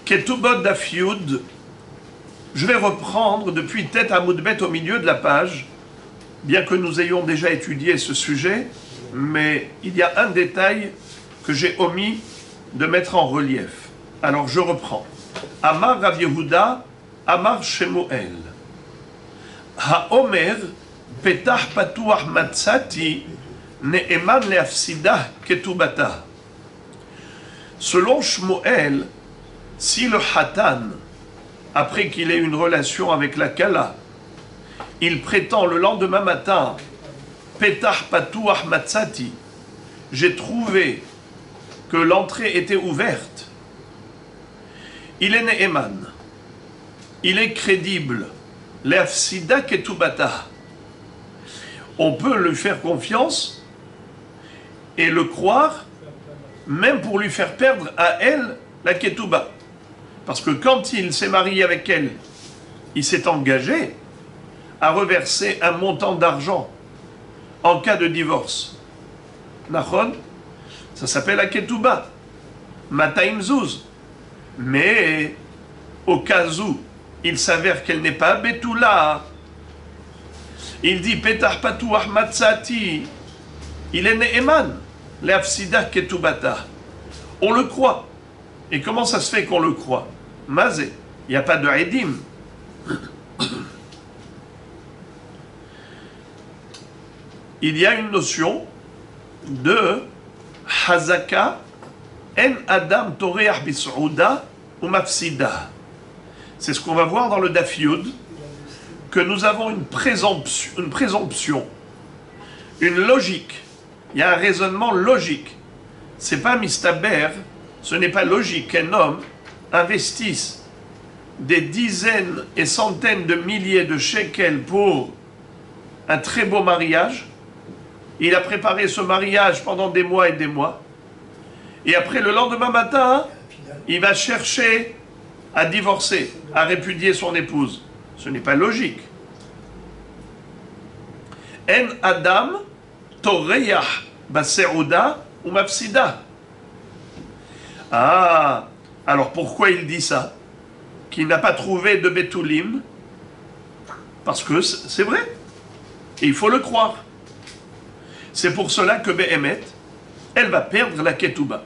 Ketubot Daf Yud, je vais reprendre depuis Tet Amud Bet au milieu de la page, bien que nous ayons déjà étudié ce sujet, mais il y a un détail que j'ai omis de mettre en relief. Alors je reprends. Amar Rav Yehuda, Amar Shemuel. Haomer petach patuach matzati ne'eman le'afsidah ketubata. Selon Shmuel, si le Hatan, après qu'il ait une relation avec la Kala, il prétend le lendemain matin, Petach patuach matzati, j'ai trouvé que l'entrée était ouverte, il est ne'eman, il est crédible, le'afsida ketubata. On peut lui faire confiance et le croire, même pour lui faire perdre à elle la ketuba. Parce que quand il s'est marié avec elle, il s'est engagé à reverser un montant d'argent en cas de divorce. Nachon, ça s'appelle la ketuba. Mataim zuz. Mais au cas où il s'avère qu'elle n'est pas betula, il dit petach patuach matzati, il est ne'eman, le'afsida ketubata. On le croit. Et comment ça se fait qu'on le croit? Mazé, il n'y a pas de edim. Il y a une notion de hazaka en adam toreach bis'ouda ou mafsida. C'est ce qu'on va voir dans le Daf Yud, que nous avons une présomption, une logique. Il y a un raisonnement logique. C'est pas mistaber, ce n'est pas logique qu'un homme investisse des dizaines et centaines de milliers de shekels pour un très beau mariage. Il a préparé ce mariage pendant des mois et des mois. Et après, le lendemain matin, il va chercher à divorcer, à répudier son épouse. Ce n'est pas logique. En Adam toreyach baserouda ou mafsida. Ah, alors pourquoi il dit ça? Qu'il n'a pas trouvé de Betoulim? Parce que c'est vrai. Et il faut le croire. C'est pour cela que Behemet, elle va perdre la Ketouba.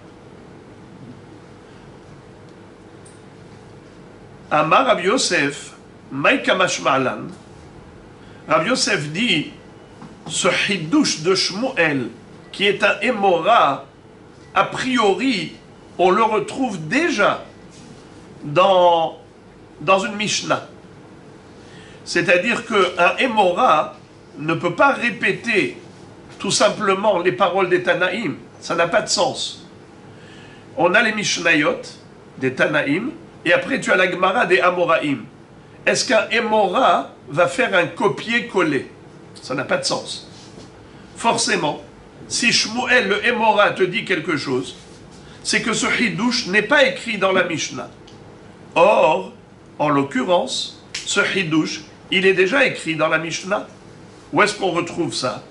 Amar Rav Yosef, Maïka Mashma'lan. Rav Yosef dit, ce Hiddush de Shmuel, qui est un Émora, a priori, on le retrouve déjà dans une Mishnah. C'est-à-dire qu'un Émora ne peut pas répéter tout simplement les paroles des Tanaïm. Ça n'a pas de sens. On a les Mishnayot des Tanaïm, et après tu as la Gemara des Amoraïm. Est-ce qu'un Émora va faire un copier-coller? Ça n'a pas de sens. Forcément, si Shmuel, le Émora, te dit quelque chose, c'est que ce Hiddush n'est pas écrit dans la Mishnah. Or, en l'occurrence, ce Hiddush, il est déjà écrit dans la Mishnah. Où est-ce qu'on retrouve ça?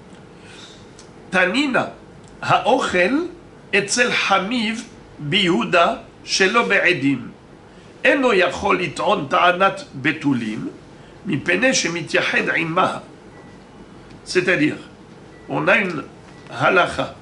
Tanina, ha'ochel etzel hamiv bihuda shelo be'edim. Eno yachol lit'on ta'anat betulim, mipene shemityahed imah. C'est-à-dire, on a une halacha.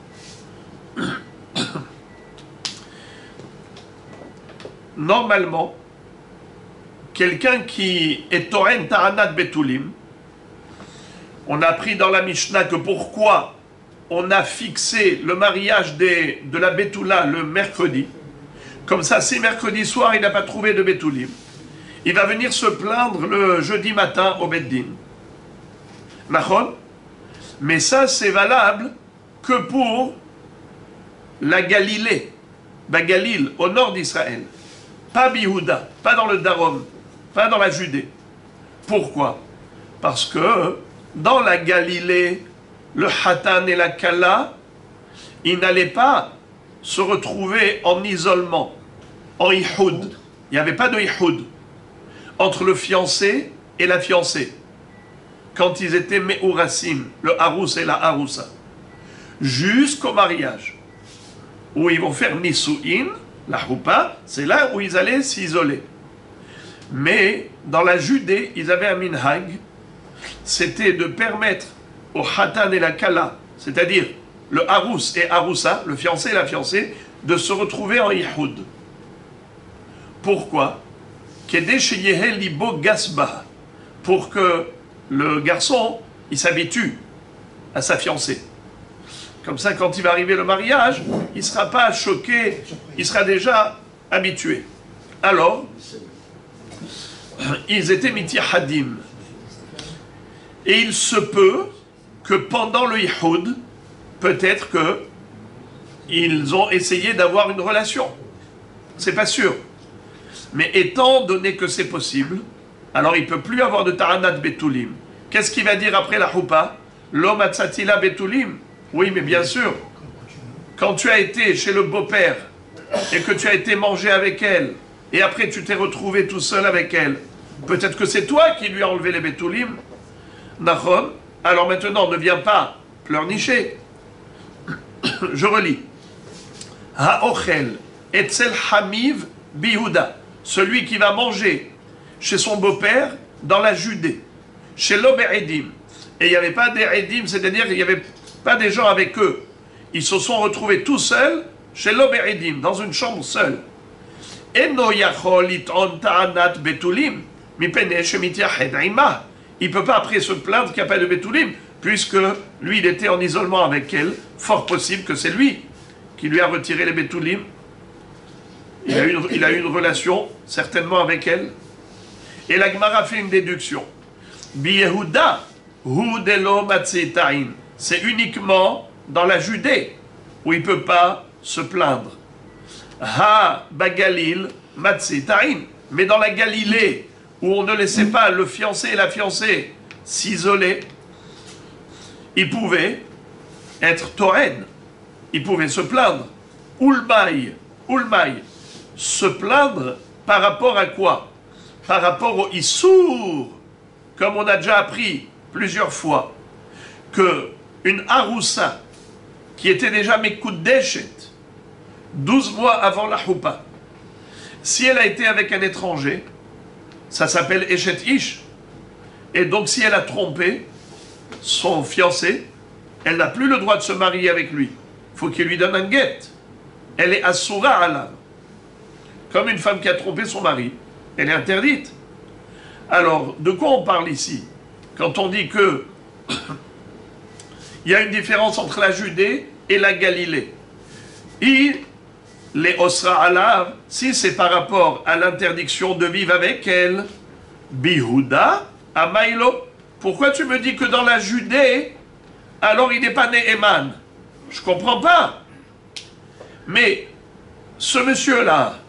Normalement, quelqu'un qui est Toren Ta'anat Betulim, on a appris dans la Mishnah que pourquoi on a fixé le mariage de la Betula le mercredi. Comme ça, si mercredi soir il n'a pas trouvé de Betulim, il va venir se plaindre le jeudi matin au Beddin. Nachon? Mais ça, c'est valable que pour la Galilée, Galil, au nord d'Israël. Pas Bihouda, pas dans le Darom, pas dans la Judée. Pourquoi? Parce que dans la Galilée, le Hatan et la Kala, ils n'allaient pas se retrouver en isolement, en Ihoud. Il n'y avait pas de Ihoud entre le fiancé et la fiancée. Quand ils étaient Me'urassim, le Harous et la Haroussa. Jusqu'au mariage, où ils vont faire Nisu'in, La choupa, c'est là où ils allaient s'isoler. Mais dans la Judée, ils avaient un minhag, c'était de permettre au Hatan et la Kala, c'est-à-dire le Harous et Haroussa, le fiancé et la fiancée, de se retrouver en Yihoud. Pourquoi? Pour que le garçon, il s'habitue à sa fiancée. Comme ça, quand il va arriver le mariage, il ne sera pas choqué, il sera déjà habitué. Alors, ils étaient mitihadim. Et il se peut que pendant le Yihoud, peut-être qu'ils ont essayé d'avoir une relation. C'est pas sûr. Mais étant donné que c'est possible, alors il ne peut plus avoir de Taranat Betulim. Qu'est-ce qu'il va dire après la Choupa? L'homme Atzatila Betulim. Oui, mais bien sûr, quand tu as été chez le beau-père et que tu as été manger avec elle, et après tu t'es retrouvé tout seul avec elle, peut-être que c'est toi qui lui as enlevé les Betulim. Nachon, alors maintenant ne viens pas pleurnicher. Je relis. Ha'ochel etzel hamiv bihuda. Celui qui va manger chez son beau-père dans la Judée, chez l'Obe'edim. Et il n'y avait pas d'Edim, c'est-à-dire qu'il n'y avait pas des gens avec eux. Ils se sont retrouvés tout seuls chez l'Obe'edim, dans une chambre seule. Eno yachol it'on ta'anat betulim, mipene shemitiached ima. Il ne peut pas après se plaindre qu'il n'y a pas de betulim, puisque lui, il était en isolement avec elle. Fort possible que c'est lui qui lui a retiré les betulim. Il a eu une relation, certainement, avec elle. Et la Gemara fait une déduction. Bi-Yehuda, hu delo matzitaïn. C'est uniquement dans la Judée où il ne peut pas se plaindre. Ha bagalil matzitaïn. Mais dans la Galilée, où on ne laissait pas le fiancé et la fiancée s'isoler, il pouvait être Toren. Il pouvait se plaindre. Ulmaï. Se plaindre par rapport à quoi? Par rapport au Issour, comme on a déjà appris plusieurs fois, que une Haroussa, qui était déjà Mekudeshet, 12 mois avant la Choupa, si elle a été avec un étranger, ça s'appelle Eshet Ish, et donc si elle a trompé son fiancé, elle n'a plus le droit de se marier avec lui. Il faut qu'il lui donne un guet. Elle est Assoura Allah. Comme une femme qui a trompé son mari, elle est interdite. Alors, de quoi on parle ici? Quand on dit que il y a une différence entre la Judée et la Galilée. Et les Osra Alav, si c'est par rapport à l'interdiction de vivre avec elle, Bihuda, Amaïlo, pourquoi tu me dis que dans la Judée, alors il n'est pas Néhéman? Je ne comprends pas. Mais ce monsieur-là,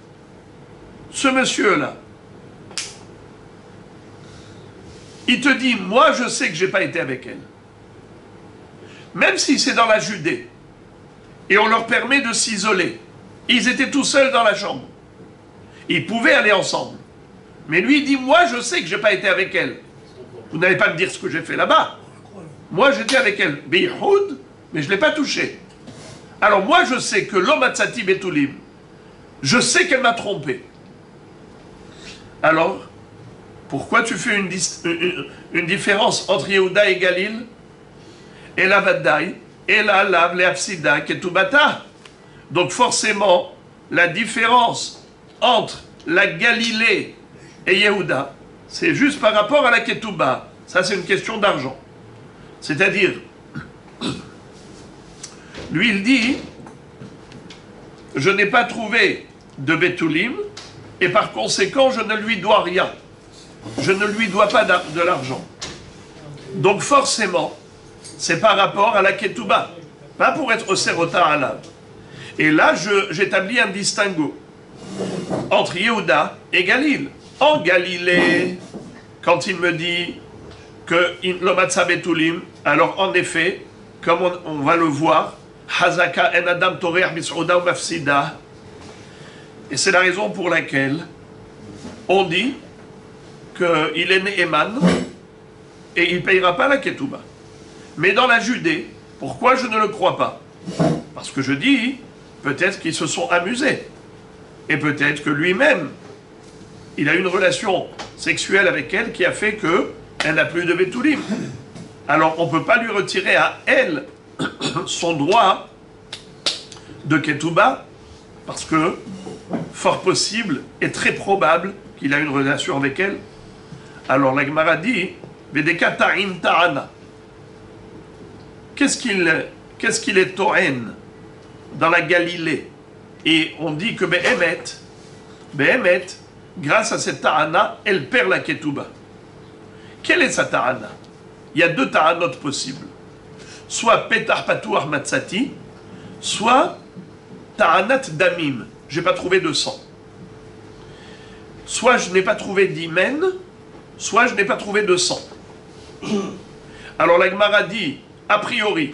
il te dit, moi je sais que je n'ai pas été avec elle. Même si c'est dans la Judée, et on leur permet de s'isoler. Ils étaient tout seuls dans la chambre. Ils pouvaient aller ensemble. Mais lui, il dit, moi je sais que je n'ai pas été avec elle. Vous n'allez pas me dire ce que j'ai fait là-bas. Moi j'étais avec elle, Bihoud, mais je ne l'ai pas touchée. Alors moi je sais que l'homme Atzati Betulim, je sais qu'elle m'a trompé. Alors, pourquoi tu fais une différence entre Yehuda et Galil? Et la Vadaï, et la Lav, les Afsida, Ketubata. Donc forcément, la différence entre la Galilée et Yehuda, c'est juste par rapport à la Ketuba. Ça, c'est une question d'argent. C'est-à-dire, lui, il dit, je n'ai pas trouvé de Betulim, et par conséquent, je ne lui dois rien. Je ne lui dois pas de l'argent. Donc forcément, c'est par rapport à la Ketouba, pas pour être au Serota Alav. Et là, j'établis un distinguo entre Yehuda et Galil. En Galilée, quand il me dit que l'Omatsa Betulim, alors en effet, comme on va le voir, Hazaka en Adam Torer Bisouda ou Mafsida. Et c'est la raison pour laquelle on dit qu'il est Néhéman et il ne payera pas la Ketouba. Mais dans la Judée, pourquoi je ne le crois pas? Parce que je dis, peut-être qu'ils se sont amusés. Et peut-être que lui-même, il a une relation sexuelle avec elle qui a fait qu'elle n'a plus de Betoulim. Alors on ne peut pas lui retirer à elle son droit de Ketouba, parce que, fort possible et très probable qu'il a une relation avec elle. Alors la Gemara dit, Vedeka ta'in ta'ana. Qu'est-ce qu'il est To'en dans la Galilée? Et on dit que Behemet, grâce à cette ta'ana, elle perd la Ketouba. Quelle est sa ta'ana? Il y a deux ta'anot possibles. Soit Petar Patouar Matsati, soit ta'anat damim. Je n'ai pas trouvé de sang. Soit je n'ai pas trouvé d'hymen, soit je n'ai pas trouvé de sang. Alors la Gemara dit, a priori,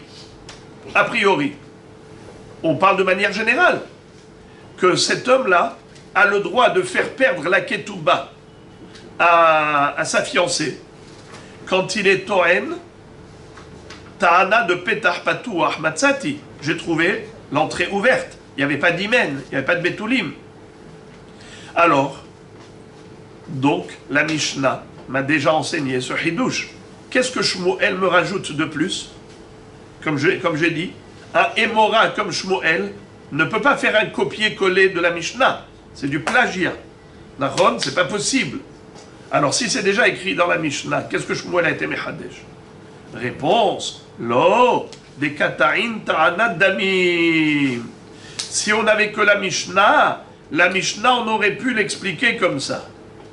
on parle de manière générale, que cet homme-là a le droit de faire perdre la ketouba à sa fiancée quand il est To'en, Ta'ana de Petar Patou Ahmatsati. J'ai trouvé l'entrée ouverte. Il n'y avait pas d'hymen, il n'y avait pas de Betoulim. Alors, donc, la Mishnah m'a déjà enseigné ce Hidouche. Qu'est-ce que Shmuel me rajoute de plus? Comme j'ai dit, un Émora comme Shmuel ne peut pas faire un copier-coller de la Mishnah. C'est du plagiat. Nahon, c'est pas possible. Alors, si c'est déjà écrit dans la Mishnah, qu'est-ce que Shmuel a été Mechadesh? Réponse, lo, des Kata'in ta'anat damim. Si on n'avait que la Mishnah, on aurait pu l'expliquer comme ça.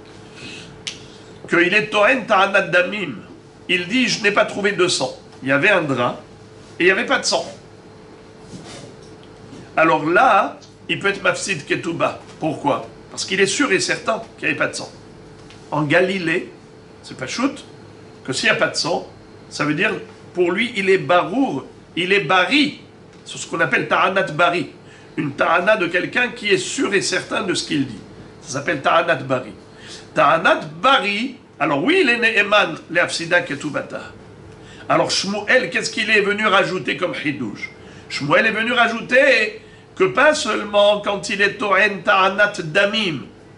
Qu'il est To'en ta'anat damim. Il dit, je n'ai pas trouvé de sang. Il y avait un drap et il n'y avait pas de sang. Alors là, il peut être mafsid ketouba. Pourquoi? Parce qu'il est sûr et certain qu'il n'y avait pas de sang. En Galilée, c'est pas shoot, que s'il n'y a pas de sang, ça veut dire, pour lui, il est barour, il est bari. C'est ce qu'on appelle ta'anat bari. Une ta'ana de quelqu'un qui est sûr et certain de ce qu'il dit. Ça s'appelle ta'anat bari. Ta'anat bari, alors oui, il est ne'eman, le afsida ketubata. Alors Shmuel, qu'est-ce qu'il est venu rajouter comme chidouche? Shmuel est venu rajouter que pas seulement quand il est To'en ta'anat damim,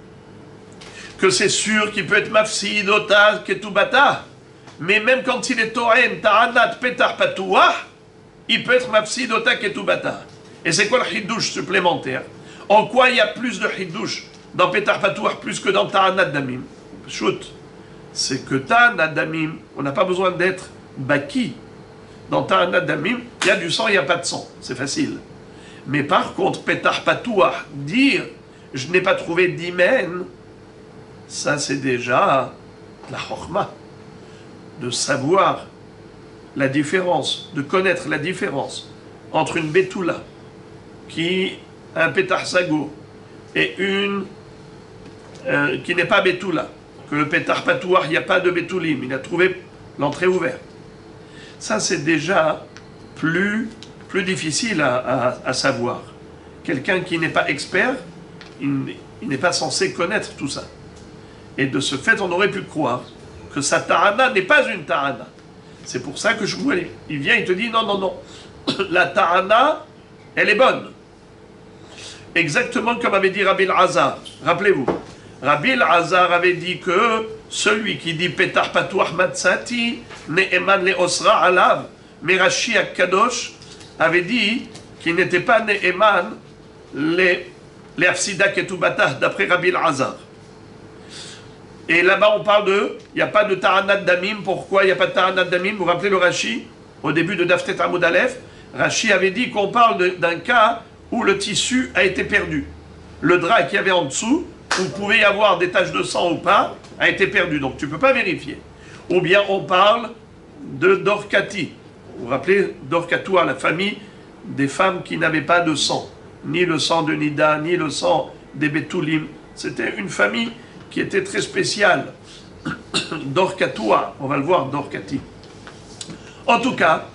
que c'est sûr qu'il peut être mafsid, ota, ketubata, mais même quand il est To'en ta'anat petar patouah, il peut être mafsid, ota, ketubata. Et c'est quoi le hidouche supplémentaire? En quoi il y a plus de hidouche dans petar patouah plus que dans ta'anat damim? Shoot, c'est que ta'anat damim, on n'a pas besoin d'être baki. Dans ta'anat damim, il y a du sang, il n'y a pas de sang. C'est facile. Mais par contre, petar patouah, dire je n'ai pas trouvé d'hymen, ça c'est déjà la chorma. De savoir la différence, de connaître la différence entre une bétoula qui a un pétar sago et une qui n'est pas bétoula, que le pétar patouah, il n'y a pas de bétoulim, il a trouvé l'entrée ouverte. Ça c'est déjà plus difficile à savoir. Quelqu'un qui n'est pas expert, il n'est pas censé connaître tout ça. Et de ce fait, on aurait pu croire que sa ta'ana n'est pas une ta'ana. C'est pour ça que Shmuel, il vient, il te dit non, la ta'ana, elle est bonne. Exactement comme avait dit Rabbi Azar. Rappelez-vous, Rabbi Azar avait dit que celui qui dit Petar Patouah Matsati, Ne'eman le Osra Alav, mais Rashi Akadosh avait dit qu'il n'était pas Ne'eman les Afsida Ketubata, d'après Rabbi Azar. Et là-bas, on parle il n'y a pas de ta'anat damim. Pourquoi il n'y a pas de ta'anat damim? Vous vous rappelez le Rashi, au début de Daftet Amud Aleph, Rashi avait dit qu'on parle d'un cas où le tissu a été perdu. Le drap qu'il y avait en dessous, où il pouvait y avoir des taches de sang ou pas, a été perdu. Donc tu ne peux pas vérifier. Ou bien on parle de Dorkati. Vous vous rappelez Dorkatoua, la famille des femmes qui n'avaient pas de sang. Ni le sang de Nida, ni le sang des Betoulim. C'était une famille qui était très spécial. Dorkatoua, on va le voir, Dorkati. En tout cas,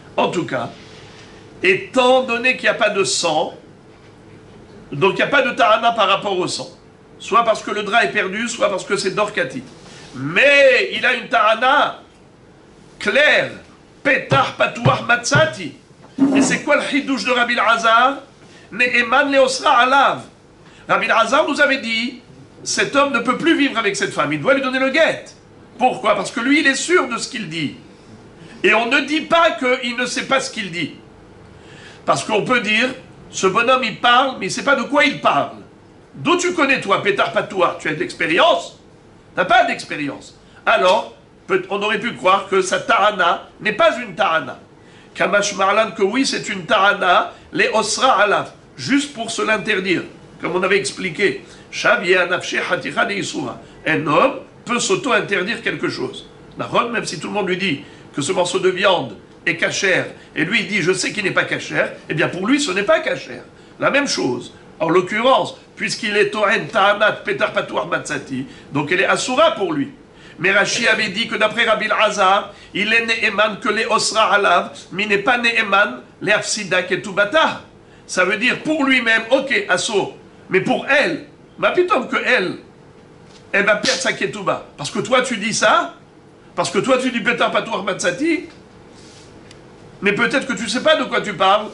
étant donné qu'il n'y a pas de sang, donc il n'y a pas de ta'ana par rapport au sang. Soit parce que le drap est perdu, soit parce que c'est Dorkati. Mais il a une ta'ana claire, Petar Patouah Matsati. Et c'est quoi le hidouche de Rabbi Azar? Ne'eman le Osra Alav. Rabbi Elazar nous avait dit, cet homme ne peut plus vivre avec cette femme, il doit lui donner le guet. Pourquoi? Parce que lui, il est sûr de ce qu'il dit. Et on ne dit pas qu'il ne sait pas ce qu'il dit. Parce qu'on peut dire, ce bonhomme, il parle, mais il ne sait pas de quoi il parle. D'où tu connais, toi, Pétar Patouar? Tu as de l'expérience? Tu n'as pas d'expérience. Alors, on aurait pu croire que sa tarana n'est pas une tarana. Kamash Marlan, que oui, c'est une tarana, les osra alaf, juste pour se l'interdire. Comme on avait expliqué, un homme peut s'auto-interdire quelque chose. Même si tout le monde lui dit que ce morceau de viande est cachère, et lui il dit je sais qu'il n'est pas cachère, eh bien pour lui ce n'est pas cachère. La même chose. En l'occurrence, puisqu'il est Tohen Ta'anat Petar Patouar Matsati, donc elle est Asura pour lui. Mais Rashi avait dit que d'après Rabbi Elazar, il est Ne'eman que les Osra Alav, mais il n'est pas Ne'eman les Afsida Ketubata. Ça veut dire pour lui-même, ok, Asso, mais pour elle, ma pitom que elle va perdre sa Ketuba. Parce que toi tu dis ça, parce que toi tu dis Petar Patouar Matsati, mais peut-être que tu ne sais pas de quoi tu parles.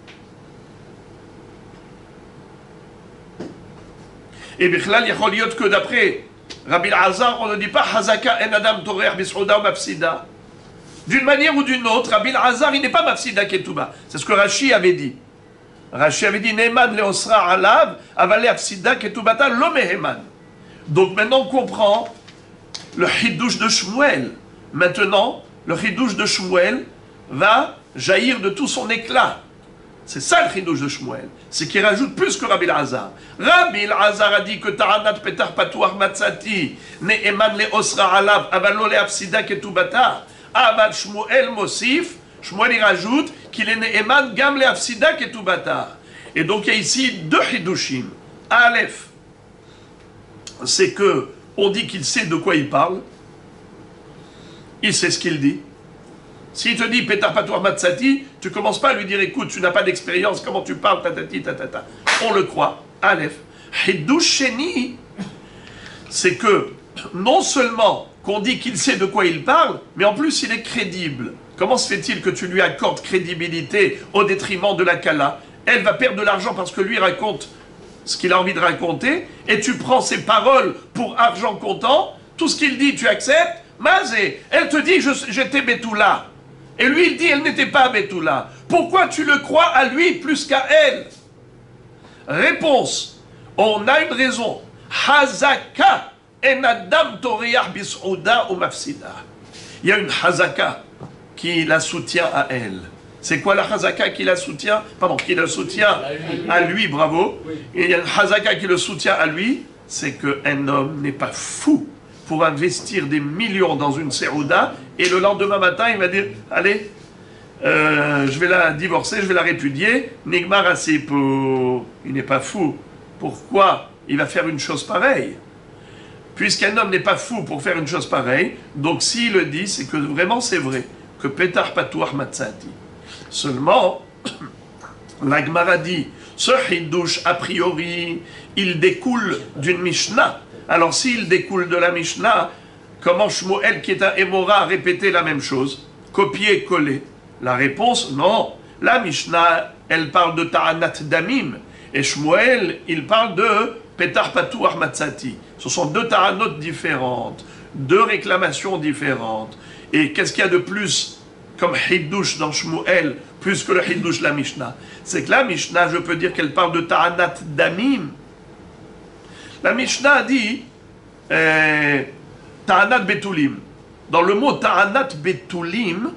Et Bichlal, il y a que d'après Rabbi Elazar, on ne dit pas Hazaka en Adam Torer Bisouda ou Mafsida. D'une manière ou d'une autre, Rabbi Elazar, il n'est pas Mafsida Ketouba. C'est ce que Rashi avait dit. Rashi avait dit Ne'eman le'osra alav, avalé Afsida Ketubata l'omeheman. Donc maintenant on comprend le Hidouche de Shmuel. Maintenant, le Hidouche de Shmuel va jaillir de tout son éclat. C'est ça le Hidouche de Shmuel. C'est qu'il rajoute plus que Rabbi Elazar. Rabbi Elazar a dit que Ta'anat Petar Patouar Matsati, Ne'eman le Osra Alav, Avalo le Afsida Ketubata, Aval Shmuel Mosif, Shmuel il rajoute qu'il est Ne'eman Gam le Afsida Ketubata. Et donc il y a ici deux Hidushim. Aleph, c'est que on dit qu'il sait de quoi il parle, il sait ce qu'il dit. S'il te dit Petar Patouar Matsati, tu ne commences pas à lui dire écoute, tu n'as pas d'expérience, comment tu parles, tatati, tatata. On le croit. Aleph. Hidush Sheni, c'est que non seulement qu'on dit qu'il sait de quoi il parle, mais en plus il est crédible. Comment se fait-il que tu lui accordes crédibilité au détriment de la Kala? Elle va perdre de l'argent parce que lui raconte ce qu'il a envie de raconter, et tu prends ses paroles pour argent comptant, tout ce qu'il dit tu acceptes. Mazé, elle te dit j'étais Betula. Et lui, il dit, elle n'était pas Betula. Pourquoi tu le crois à lui plus qu'à elle? Réponse, on a une raison. Hazaka en Adam Toriah Bisouda ou Mafsida. Il y a une Hazaka qui la soutient à elle. C'est quoi la Hazaka qui la soutient? Pardon, qui le soutient à lui, bravo. Et il y a une Hazaka qui le soutient à lui, c'est qu'un homme n'est pas fou pour investir des millions dans une Serouda, et le lendemain matin, il va dire, allez, je vais la divorcer, je vais la répudier, Nigmar Asipo, il n'est pas fou. Pourquoi il va faire une chose pareille? Puisqu'un homme n'est pas fou pour faire une chose pareille, donc s'il le dit, c'est que vraiment c'est vrai, que Petar Patouar Matsati. Seulement, la Gemara dit, ce Hidouche, a priori, il découle d'une Mishnah. Alors s'il découle de la Mishnah, comment Shmuel, qui est un Émora, a répété la même chose? Copier-coller. La réponse, non. La Mishnah, elle parle de Ta'anat Damim. Et Shmuel, il parle de Petar Patouar Matsati. Ce sont deux Ta'anot différentes, deux réclamations différentes. Et qu'est-ce qu'il y a de plus comme Hidouche dans Shmuel, plus que le Hidouche de la Mishnah? C'est que la Mishnah, je peux dire qu'elle parle de Ta'anat Damim. La Mishnah dit Ta'anat Betulim. Dans le mot Ta'anat Betulim,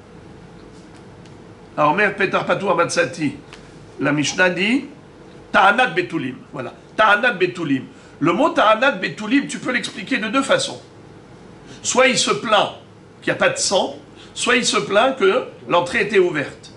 alors Omer Petar Patouar Matsati, la Mishnah dit Ta'anat Betulim. Voilà, Ta'anat Betulim. Le mot Ta'anat Betulim, tu peux l'expliquer de deux façons. Soit il se plaint qu'il n'y a pas de sang, soit il se plaint que l'entrée était ouverte.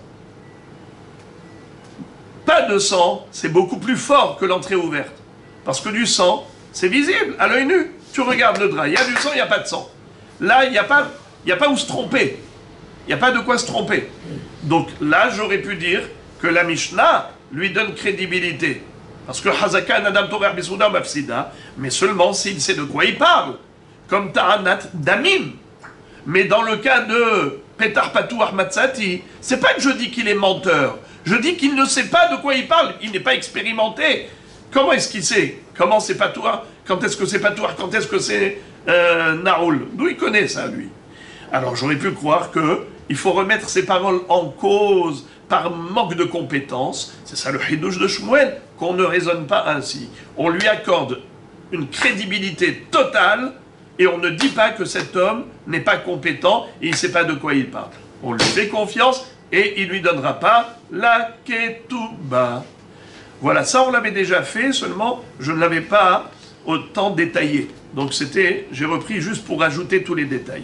Pas de sang, c'est beaucoup plus fort que l'entrée ouverte. Parce que du sang, c'est visible, à l'œil nu. Tu regardes le drap, il y a du sang, il n'y a pas de sang. Là, il n'y a pas où se tromper. Il n'y a pas de quoi se tromper. Donc là, j'aurais pu dire que la Mishnah lui donne crédibilité. Parce que Hazaka Nadam Torer Bisouda Mafsida, mais seulement s'il sait de quoi il parle. Comme Ta'anat Damim. Mais dans le cas de Petar Patouar Matsati, c'est pas que je dis qu'il est menteur. Je dis qu'il ne sait pas de quoi il parle. Il n'est pas expérimenté. Comment est-ce qu'il sait? Comment c'est Patoua? Quand est-ce que c'est Patoua? Quand est-ce que c'est Naoul? D'où il connaît ça, lui? Alors j'aurais pu croire qu'il faut remettre ses paroles en cause par manque de compétences. C'est ça le Hidouche de Shmuel, qu'on ne raisonne pas ainsi. On lui accorde une crédibilité totale et on ne dit pas que cet homme n'est pas compétent et il ne sait pas de quoi il parle. On lui fait confiance et il ne lui donnera pas la ketouba. Voilà, ça on l'avait déjà fait, seulement je ne l'avais pas autant détaillé. Donc j'ai repris juste pour ajouter tous les détails.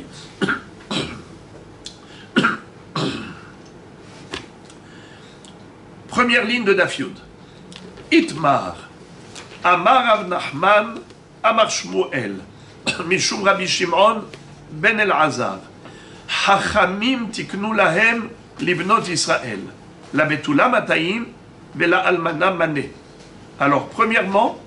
Première ligne de Dafyud. Itmar, Amar Rav Nachman, Amar Shmuel, Mishum Rabbi Shimon, Ben El-Azar, Hachamim tiknu lahem libnot Israël, la betula matayim, Bela almana mané. Alors, premièrement,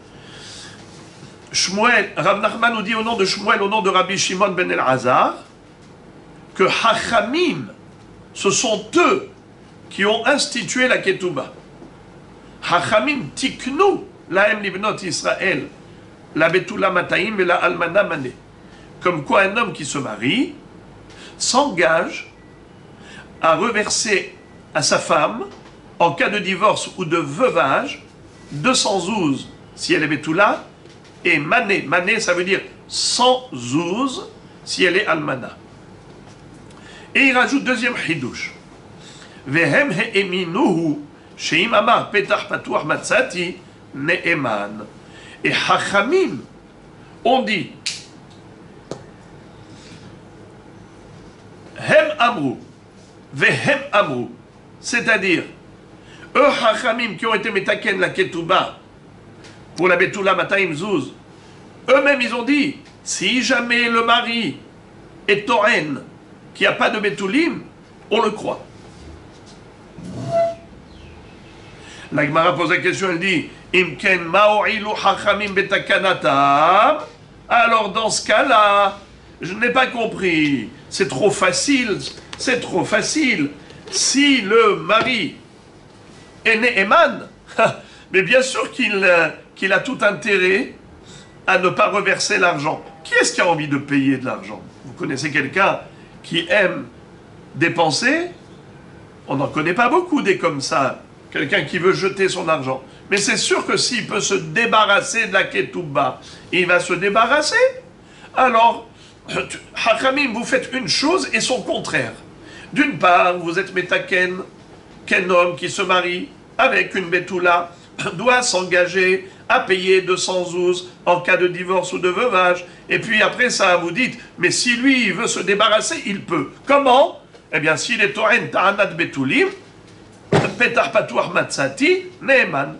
Shmuel, Rav Nachman nous dit au nom de Shmuel, au nom de Rabbi Shimon Ben El-Azar, que Hachamim, ce sont eux qui ont institué la ketouba. Hachamim tiknu lahem libnot Israël, la betula matayim et la almana mané. Comme quoi un homme qui se marie s'engage à reverser à sa femme, en cas de divorce ou de veuvage, 200 zouz si elle est betula, et mané. Mané, ça veut dire 100 zouz si elle est almana. Et il rajoute deuxième chidouche. Vehem he'eminuhu she'im amar petach patuach matzati ne'eman. Et Hachamim ont dit Hem amru vehem amru, c'est-à-dire eux Hachamim qui ont été metaken la ketouba pour la betula matayim zouz, eux-mêmes ils ont dit si jamais le mari est toren qui n'a pas de betulim, on le croit. La Gemara pose la question, elle dit Imken ma'o'ilu hachamim betakanatam. Alors dans ce cas-là, je n'ai pas compris. C'est trop facile. C'est trop facile. Si le mari est Ne'eman, mais bien sûr qu'il a tout intérêt à ne pas reverser l'argent. Qui est-ce qui a envie de payer de l'argent? Vous connaissez quelqu'un qui aime dépenser? On n'en connaît pas beaucoup des comme ça. Quelqu'un qui veut jeter son argent. Mais c'est sûr que s'il peut se débarrasser de la ketouba, il va se débarrasser. Alors, Hachamim, vous faites une chose et son contraire. D'une part, vous êtes metaken, qu'un homme qui se marie avec une betula doit s'engager à payer 200 zouz en cas de divorce ou de veuvage. Et puis après ça, vous dites, mais si lui il veut se débarrasser, il peut. Comment? Eh bien, s'il est toren ta'anat betulim, Petach patuach matzati, ne'eman.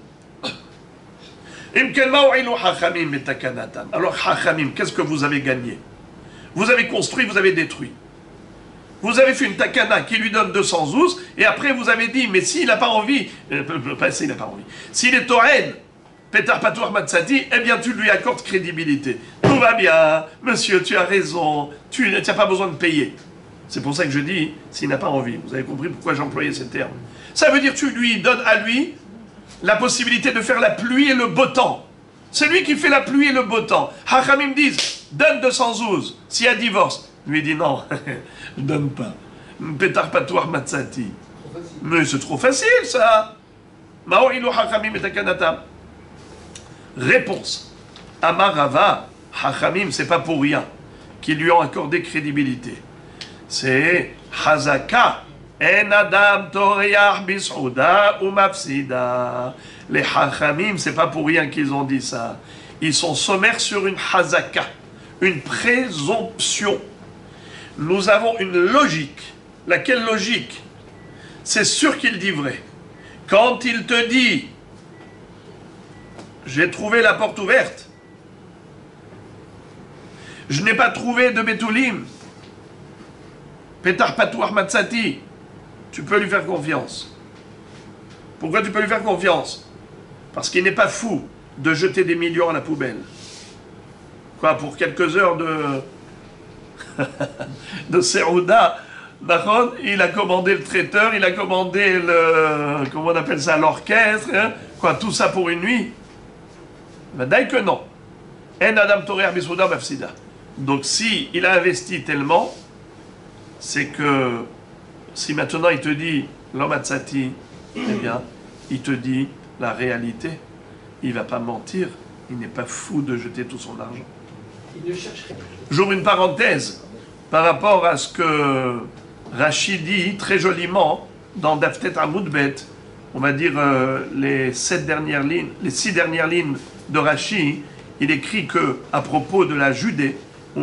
Alors, Hachamim, qu'est-ce que vous avez gagné? Vous avez construit, vous avez détruit. Vous avez fait une takana qui lui donne 200 zouz, et après vous avez dit, mais s'il n'a pas envie, s'il n'a pas envie, s'il est toren, Petach patuach matzati, eh bien tu lui accordes crédibilité. Tout va bien, monsieur, tu as raison, tu n'as pas besoin de payer. C'est pour ça que je dis, s'il n'a pas envie. Vous avez compris pourquoi j'ai employé ces termes. Ça veut dire que tu lui donnes à lui la possibilité de faire la pluie et le beau temps. C'est lui qui fait la pluie et le beau temps. Hachamim disent, donne 200 zouz s'il y a divorce. Lui dit non, je ne donne pas. Petar patuach matzati. Mais c'est trop facile ça. Ma'o'ilu hachamim etakanatam. Réponse. Amar Rava, Hachamim, c'est pas pour rien qu'ils lui ont accordé crédibilité. C'est Hazaka. En adam toriach bisouda ou mafsida. Les Hachamim, c'est pas pour rien qu'ils ont dit ça. Ils sont sommaires sur une Hazaka, une présomption. Nous avons une logique. Laquelle logique? C'est sûr qu'il dit vrai. Quand il te dit j'ai trouvé la porte ouverte, je n'ai pas trouvé de Betulim, Petar patuach matzati, tu peux lui faire confiance. Pourquoi tu peux lui faire confiance? Parce qu'il n'est pas fou de jeter des millions à la poubelle. Quoi, pour quelques heures de Serouda, il a commandé le traiteur, il a commandé le, comment on appelle ça, l'orchestre, hein? Quoi, tout ça pour une nuit. Vadaï que non. En Adam Torer Bisouda Mafsida. Donc si il a investi tellement, c'est que si maintenant il te dit l'homme Atzati, eh bien, il te dit la réalité. Il ne va pas mentir. Il n'est pas fou de jeter tout son argent. J'ouvre une parenthèse par rapport à ce que Rashi dit très joliment dans Daftet Amoudbet. On va dire les 6 dernières lignes de Rashi. Il écrit que à propos de la Judée, ou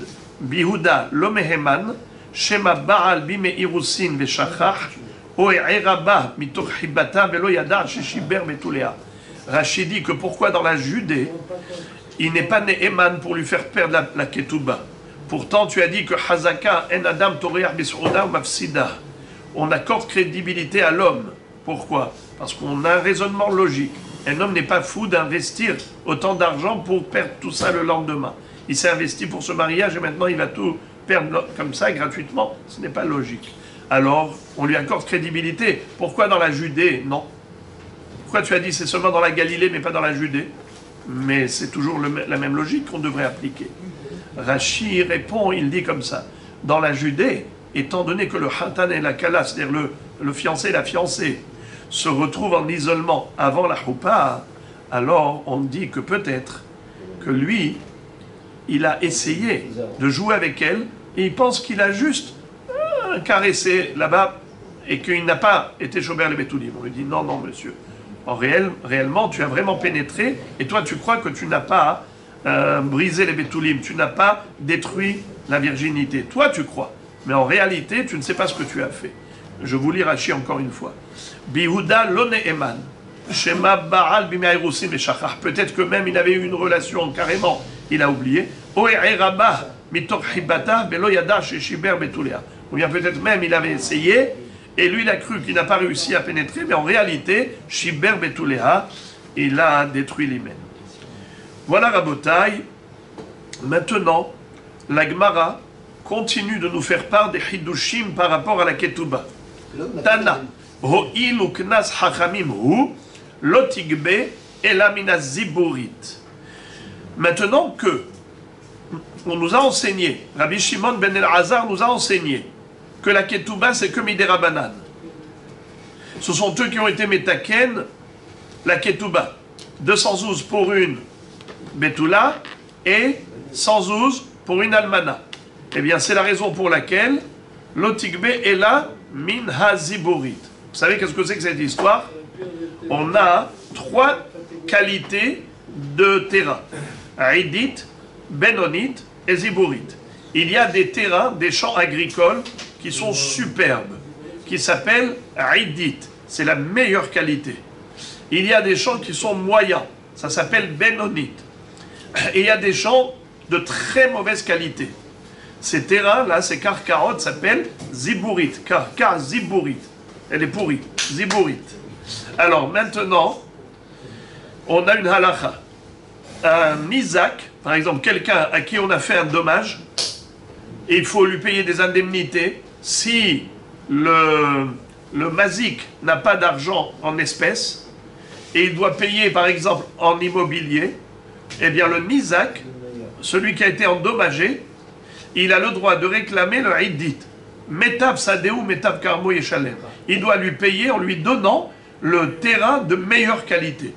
Bihuda Lomeheman, Shema Baal Bime Irusin Veshachach, Oe'eraba Mitoch Hibata Velo Yada Sheshiber Betulea. Rashi dit que pourquoi dans la Judée, il n'est pas Neheman pour lui faire perdre la Ketouba. Pourtant, tu as dit que Hazaka en Adam Toreach Bisouda Mafsida. On accorde crédibilité à l'homme. Pourquoi? Parce qu'on a un raisonnement logique. Un homme n'est pas fou d'investir autant d'argent pour perdre tout ça le lendemain. Il s'est investi pour ce mariage et maintenant il va tout perdre comme ça gratuitement. Ce n'est pas logique. Alors, on lui accorde crédibilité. Pourquoi dans la Judée? Non. Pourquoi tu as dit c'est seulement dans la Galilée mais pas dans la Judée? Mais c'est toujours la même logique qu'on devrait appliquer. Rashi répond, il dit comme ça. Dans la Judée, étant donné que le Hatan et la Kala, c'est-à-dire le fiancé et la fiancée, se retrouvent en isolement avant la Choupa, alors on dit que peut-être que lui, il a essayé de jouer avec elle et il pense qu'il a juste caressé là-bas et qu'il n'a pas été Shober le Betoulim. On lui dit non, non, monsieur. Réellement, tu as vraiment pénétré et toi, tu crois que tu n'as pas brisé les Betoulim, tu n'as pas détruit la virginité. Toi, tu crois. Mais en réalité, tu ne sais pas ce que tu as fait. Je vous lis Rashi encore une fois. Bihuda lo ne'eman. Shema Baal bimeirusim et shachach. Peut-être que même il avait eu une relation carrément, il a oublié. Oe'eraba mitok hibata belo yada sheshiber betulea. Ou bien peut-être même il avait essayé et lui il a cru qu'il n'a pas réussi à pénétrer, mais en réalité, shiber betulea, il a détruit l'hymen. Voilà Rabotai. Maintenant, la Gemara continue de nous faire part des Hidushim par rapport à la Ketouba. Tana, Ho'il ou Knas Hachamim Hu, Lotigbe et Lamina Ziburit. Maintenant que on nous a enseigné, Rabbi Shimon ben El-Hazar nous a enseigné que la Ketouba c'est que Midera Banan. Ce sont eux qui ont été Metaken, la Ketouba. 212 pour une Betula et 112 pour une Almana. Eh bien, c'est la raison pour laquelle l'Otigbe est là, min haziburit. Vous savez qu'est-ce que c'est que cette histoire? On a 3 qualités de terrain. Aïdit, Benonit et Ziburit. Il y a des terrains, des champs agricoles qui sont superbes, qui s'appellent Aïdit. C'est la meilleure qualité. Il y a des champs qui sont moyens. Ça s'appelle Benonit. Et il y a des champs de très mauvaise qualité. Ces terrains-là, ces carcarottes s'appellent Ziburit. Car Ziburit. Elle est pourrie. Ziburit. Alors maintenant, on a une halakha. Un Isaac, par exemple, quelqu'un à qui on a fait un dommage, et il faut lui payer des indemnités. Si le mazik n'a pas d'argent en espèces, et il doit payer, par exemple, en immobilier, eh bien le Nizak, celui qui a été endommagé, il a le droit de réclamer le Hiddit. Metav Sadeu, Metav Karmo Yeshalem. Il doit lui payer en lui donnant le terrain de meilleure qualité.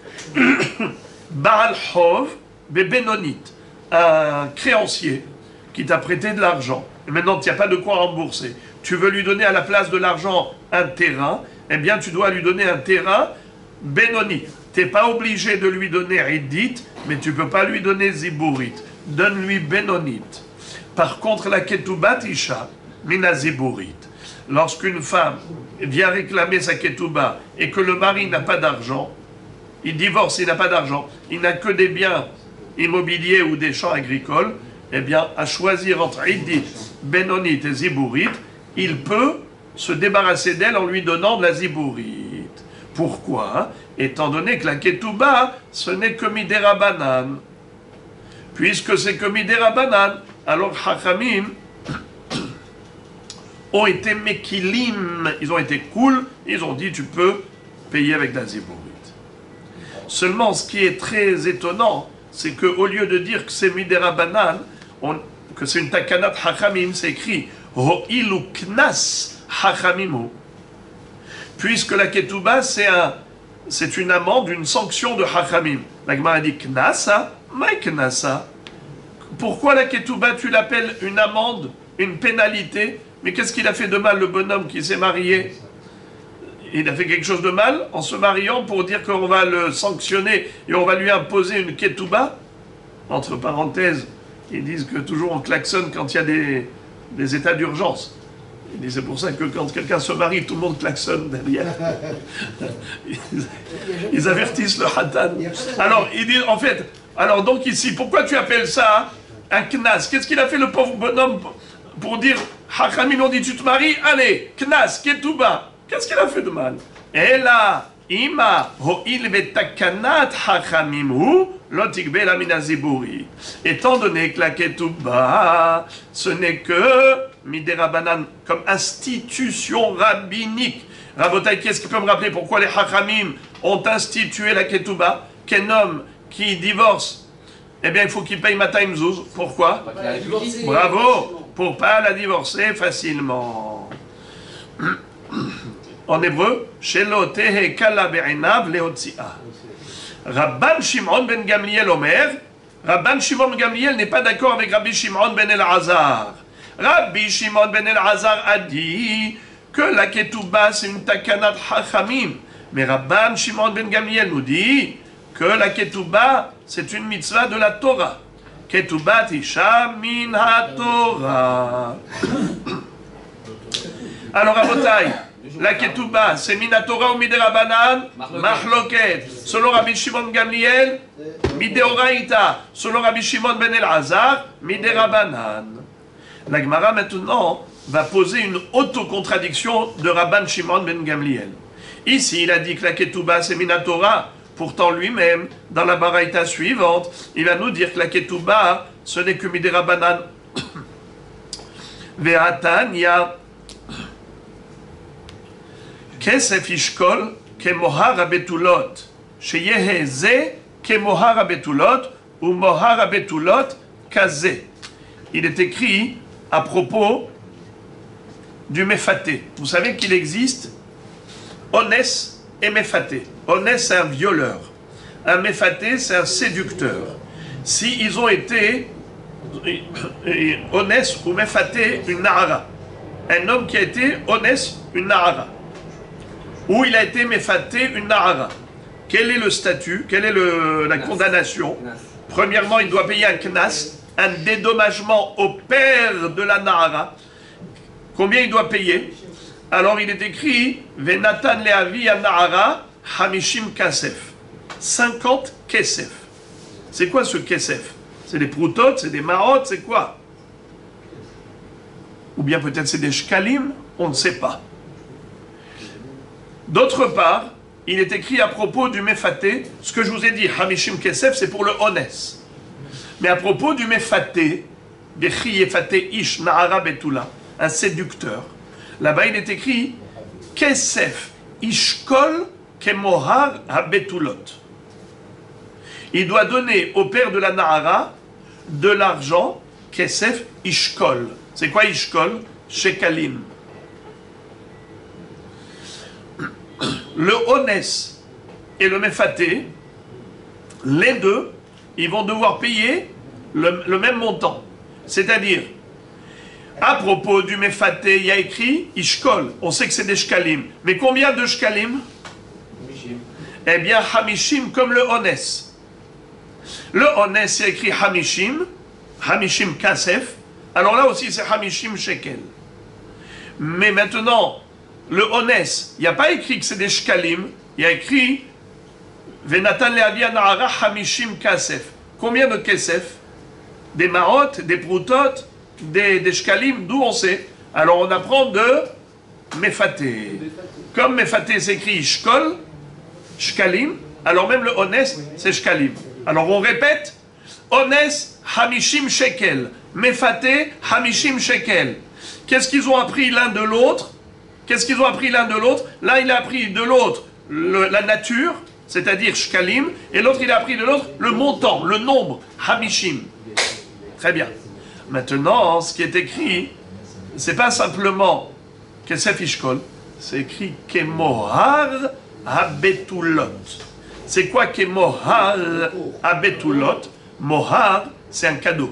Baal Hov, Bebenonit, un créancier qui t'a prêté de l'argent. Et maintenant, tu n'as pas de quoi rembourser. Tu veux lui donner à la place de l'argent un terrain, eh bien, tu dois lui donner un terrain Benoni. Tu n'es pas obligé de lui donner Hiddit, mais tu ne peux pas lui donner Ziburit. Donne-lui Benonit. Par contre, la Ketoubat Isha, Mina Ziburit. Lorsqu'une femme vient réclamer sa Ketouba et que le mari n'a pas d'argent, il divorce, il n'a pas d'argent, il n'a que des biens immobiliers ou des champs agricoles, eh bien, à choisir entre Hiddit, Benonit et Ziburit, il peut se débarrasser d'elle en lui donnant de la Ziburit. Pourquoi? Étant donné que la Ketouba, ce n'est que Midera Banan. Puisque c'est que Midera Banan, alors Chachamim ont été Mekilim, ils ont été cool, ils ont dit tu peux payer avec la Ziburit. Seulement, ce qui est très étonnant, c'est qu'au lieu de dire que c'est Midera Banan, que c'est une takanat hachamim, c'est écrit Ho'ilu knas hachamimu. Puisque la ketouba, c'est une amende, une sanction de hachamim. La Gemara dit knasa, mais knasa. Pourquoi la ketouba, tu l'appelles une amende, une pénalité? Mais qu'est-ce qu'il a fait de mal, le bonhomme qui s'est marié? Il a fait quelque chose de mal en se mariant pour dire qu'on va le sanctionner et on va lui imposer une ketouba? Entre parenthèses, ils disent que toujours on klaxonne quand il y a des états d'urgence. Ils disent c'est pour ça que quand quelqu'un se marie, tout le monde klaxonne derrière. Ils avertissent le hatan. Alors, ils disent en fait, alors donc ici, pourquoi tu appelles ça un knas? Qu'est-ce qu'il a fait le pauvre bonhomme pour dire Hachamim ont dit tu te maries, allez, knas, ketouba? Qu'est-ce qu'il a fait de mal? Et là, ima ho'il vetakanat hachamim hu lo tikbe la minaziburi. Étant donné que la ketouba, ce n'est que miderabanan, comme institution rabbinique. Rabotai, qu'est-ce qui peut me rappeler pourquoi les hachamim ont institué la ketouba? Qu'un homme qui divorce, eh bien il faut qu'il paye Matay Mzouz. Pourquoi? Bravo! Pour pas la divorcer facilement. En hébreu, Shelo tehe kala be'enav leotzi'a. Rabban Shimon ben Gamliel Omer, Rabban Shimon ben Gamliel n'est pas d'accord avec Rabbi Shimon ben El-Hazar. Rabbi Shimon ben El-Hazar a dit que la ketouba c'est une takanat hachamim. Mais Rabban Shimon ben Gamliel nous dit que la ketouba c'est une mitzvah de la Torah. Ketouba tisha min ha-Torah. Alors, Abotai, la ketouba, c'est minatora ou miderabanan? Mahloket. Selon Rabbi Shimon Gamliel, mideoraita. Selon Rabbi Shimon ben El-Hazar, miderabanan. La Gemara maintenant va poser une autocontradiction de Rabban Shimon ben Gamliel. Ici, il a dit que la ketouba, c'est minatora. Pourtant, lui-même, dans la baraita suivante, il va nous dire que la ketouba, ce n'est que miderabanan. Ve'atanya. Kesef ishkol kemohar abetulot, sheyehe ze kemohar abetulot ou mohar abetulot kaze. Il est écrit à propos du mefaté. Vous savez qu'il existe Onès et mefaté. Onès c'est un violeur. Un mefaté c'est un séducteur. Si ils ont été Onès ou mefaté une nahara, un homme qui a été Onès une nahara, ou il a été méfaté une nahara. Quel est le statut? Quelle est la condamnation? Premièrement, il doit payer un knas, un dédommagement au père de la nahara. Combien il doit payer? Alors il est écrit Venatan leavi an nahara hamishim kasef. 50 kesef. C'est quoi ce kesef? C'est des proutotes, c'est des marottes, c'est quoi? Ou bien peut-être c'est des shkalim, on ne sait pas. D'autre part, il est écrit à propos du mefaté, ce que je vous ai dit, Hamishim Kesef, c'est pour le Onès. Mais à propos du mefaté, Bechi Yefaté Ish Nahara Betula, un séducteur, là-bas il est écrit Kesef Ishkol Kemohar Habetulot. Il doit donner au père de la Nahara de l'argent, Kesef Ishkol. C'est quoi Ishkol? Shekalim. Le Onès et le Mefaté, les deux, ils vont devoir payer le même montant. C'est-à-dire, à propos du Mefaté, il y a écrit Ishkol. On sait que c'est des Shkalim. Mais combien de Shkalim? Eh bien, Hamishim comme le Onès. Le Onès, il y a écrit Hamishim, Hamishim Kasef. Alors là aussi, c'est Hamishim Shekel. Mais maintenant, le Onès, il n'y a pas écrit que c'est des shkalim, il y a écrit Venatan leavi an nahara hamishim kasef. Combien de kesef? Des marottes, des proutotes, des shkalim, d'où on sait? Alors on apprend de mefaté. Comme mefaté s'écrit shkol, shkalim, alors même le Onès, c'est shkalim. Alors on répète, Onès hamishim shekel, mefaté hamishim shekel. Qu'est-ce qu'ils ont appris l'un de l'autre? Qu'est-ce qu'ils ont appris l'un de l'autre? L'un, il a appris de l'autre la nature, c'est-à-dire shkalim, et l'autre il a appris de l'autre le montant, le nombre, hamishim. Très bien. Maintenant, ce qui est écrit, c'est pas simplement kesef ishkol, c'est écrit kemohar habetulot. C'est quoi kemohar habetulot? Mohar, c'est un cadeau.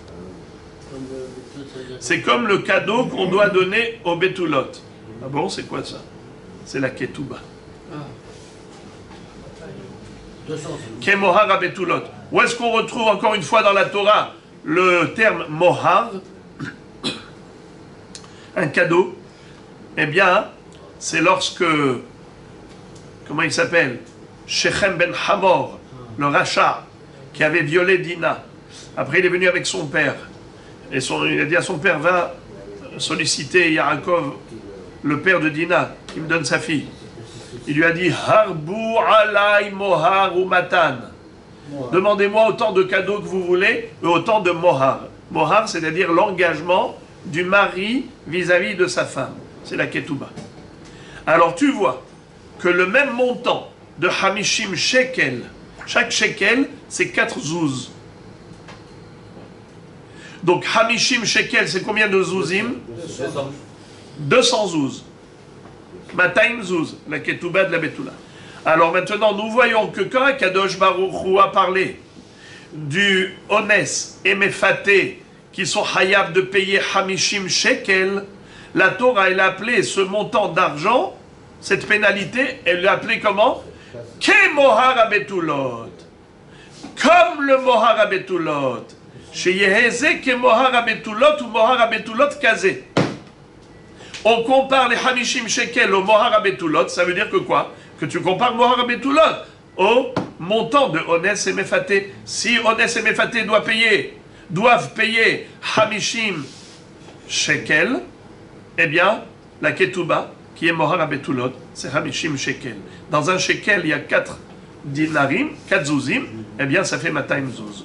C'est comme le cadeau qu'on doit donner au betulot. Ah bon, c'est quoi ça? C'est la ketouba. Kemohar habetulot. Où est-ce qu'on retrouve encore une fois dans la Torah le terme mohar? Un cadeau. Eh bien, c'est lorsque, comment il s'appelle? Shechem ben Hamor, le rachat, qui avait violé Dina. Après, il est venu avec son père. Et il a dit à son père, va solliciter Yaakov, le père de Dina, qui me donne sa fille. Il lui a dit, Harbu alay mohar ou matan. Demandez-moi autant de cadeaux que vous voulez, et autant de mohar. Mohar, c'est-à-dire l'engagement du mari vis-à-vis de sa femme. C'est la ketouba. Alors tu vois que le même montant de hamishim shekel, chaque shekel, c'est 4 zouz. Donc hamishim shekel, c'est combien de zouzim? 200 zouz. Mataim zouz, la ketouba de la betula. Alors maintenant, nous voyons que quand Kadosh Baruch Hu a parlé du Ones et Mefaté, qui sont hayab de payer hamishim shekel, la Torah, elle a appelé ce montant d'argent, cette pénalité, elle l'a appelé comment? Kemohar habetulot. Comme le mohar habetulot. Chez Yeheze, kemohar habetulot ou mohar habetulot kazé. On compare les hamishim shekel au mohar habetulot, ça veut dire que quoi? Que tu compares mohar habetulot au montant de Ones et Mefaté. Si Ones et Mefaté doivent payer hamishim shekel, eh bien, la ketouba, qui est mohar habetulot, c'est hamishim shekel. Dans un shekel, il y a 4 dinarim, 4 zouzim, eh bien, ça fait mataim zouz.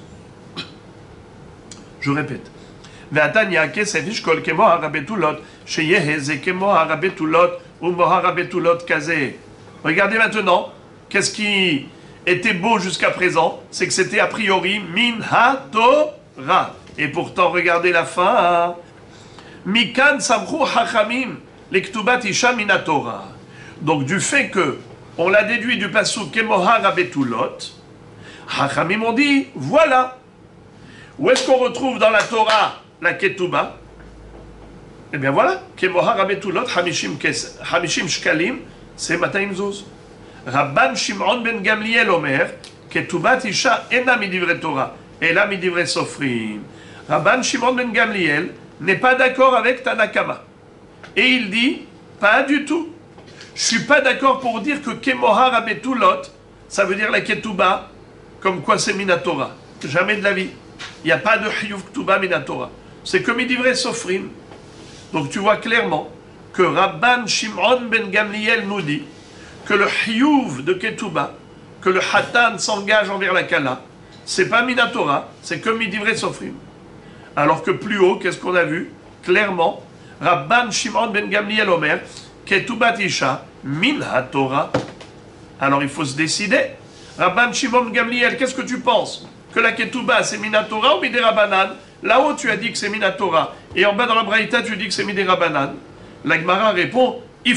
Je répète. Ve'atanya kesef ishkol kemohar habetulot, sheyeheze kemohar habetulot, ou mohar habetulot kazé. Regardez maintenant, qu'est-ce qui était beau jusqu'à présent, c'est que c'était a priori min ha-torah. Et pourtant, regardez la fin. Mikan samchu hachamim lektubat isha min ha-torah. Donc du fait que on l'a déduit du pasuk kemohar habetulot, hachamim ont dit voilà. Où est-ce qu'on retrouve dans la Torah la ketouba? Eh bien voilà, kemohar habetulot hamishim shkalim, c'est mataim zouz. Rabban Shimon ben Gamliel Omer, ketoubat isha ena midivre Torah, ela midivre sofrim. Rabban Shimon ben Gamliel n'est pas d'accord avec Tanakama. Et il dit, pas du tout. Je ne suis pas d'accord pour dire que kemohar habetulot, ça veut dire la ketouba, comme quoi c'est minatora. Jamais de la vie. Il n'y a pas de hiyuv ketouba minatora. C'est comme midivre sofrim. Donc tu vois clairement que Rabban Shimon ben Gamliel nous dit que le hiyuv de ketouba, que le hatan s'engage envers la kala, c'est pas minatora, c'est comme midivre sofrim. Alors que plus haut, qu'est-ce qu'on a vu? Clairement, Rabban Shimon ben Gamliel Omer, ketoubat isha min ha-Torah. Alors il faut se décider. Rabban Shimon ben Gamliel, qu'est-ce que tu penses? Que la ketouba c'est min ha-Torah ou midera banan? Là-haut tu as dit que c'est min ha-Torah, et en bas dans la braïta tu dis que c'est midera banan. La Gemara répond, il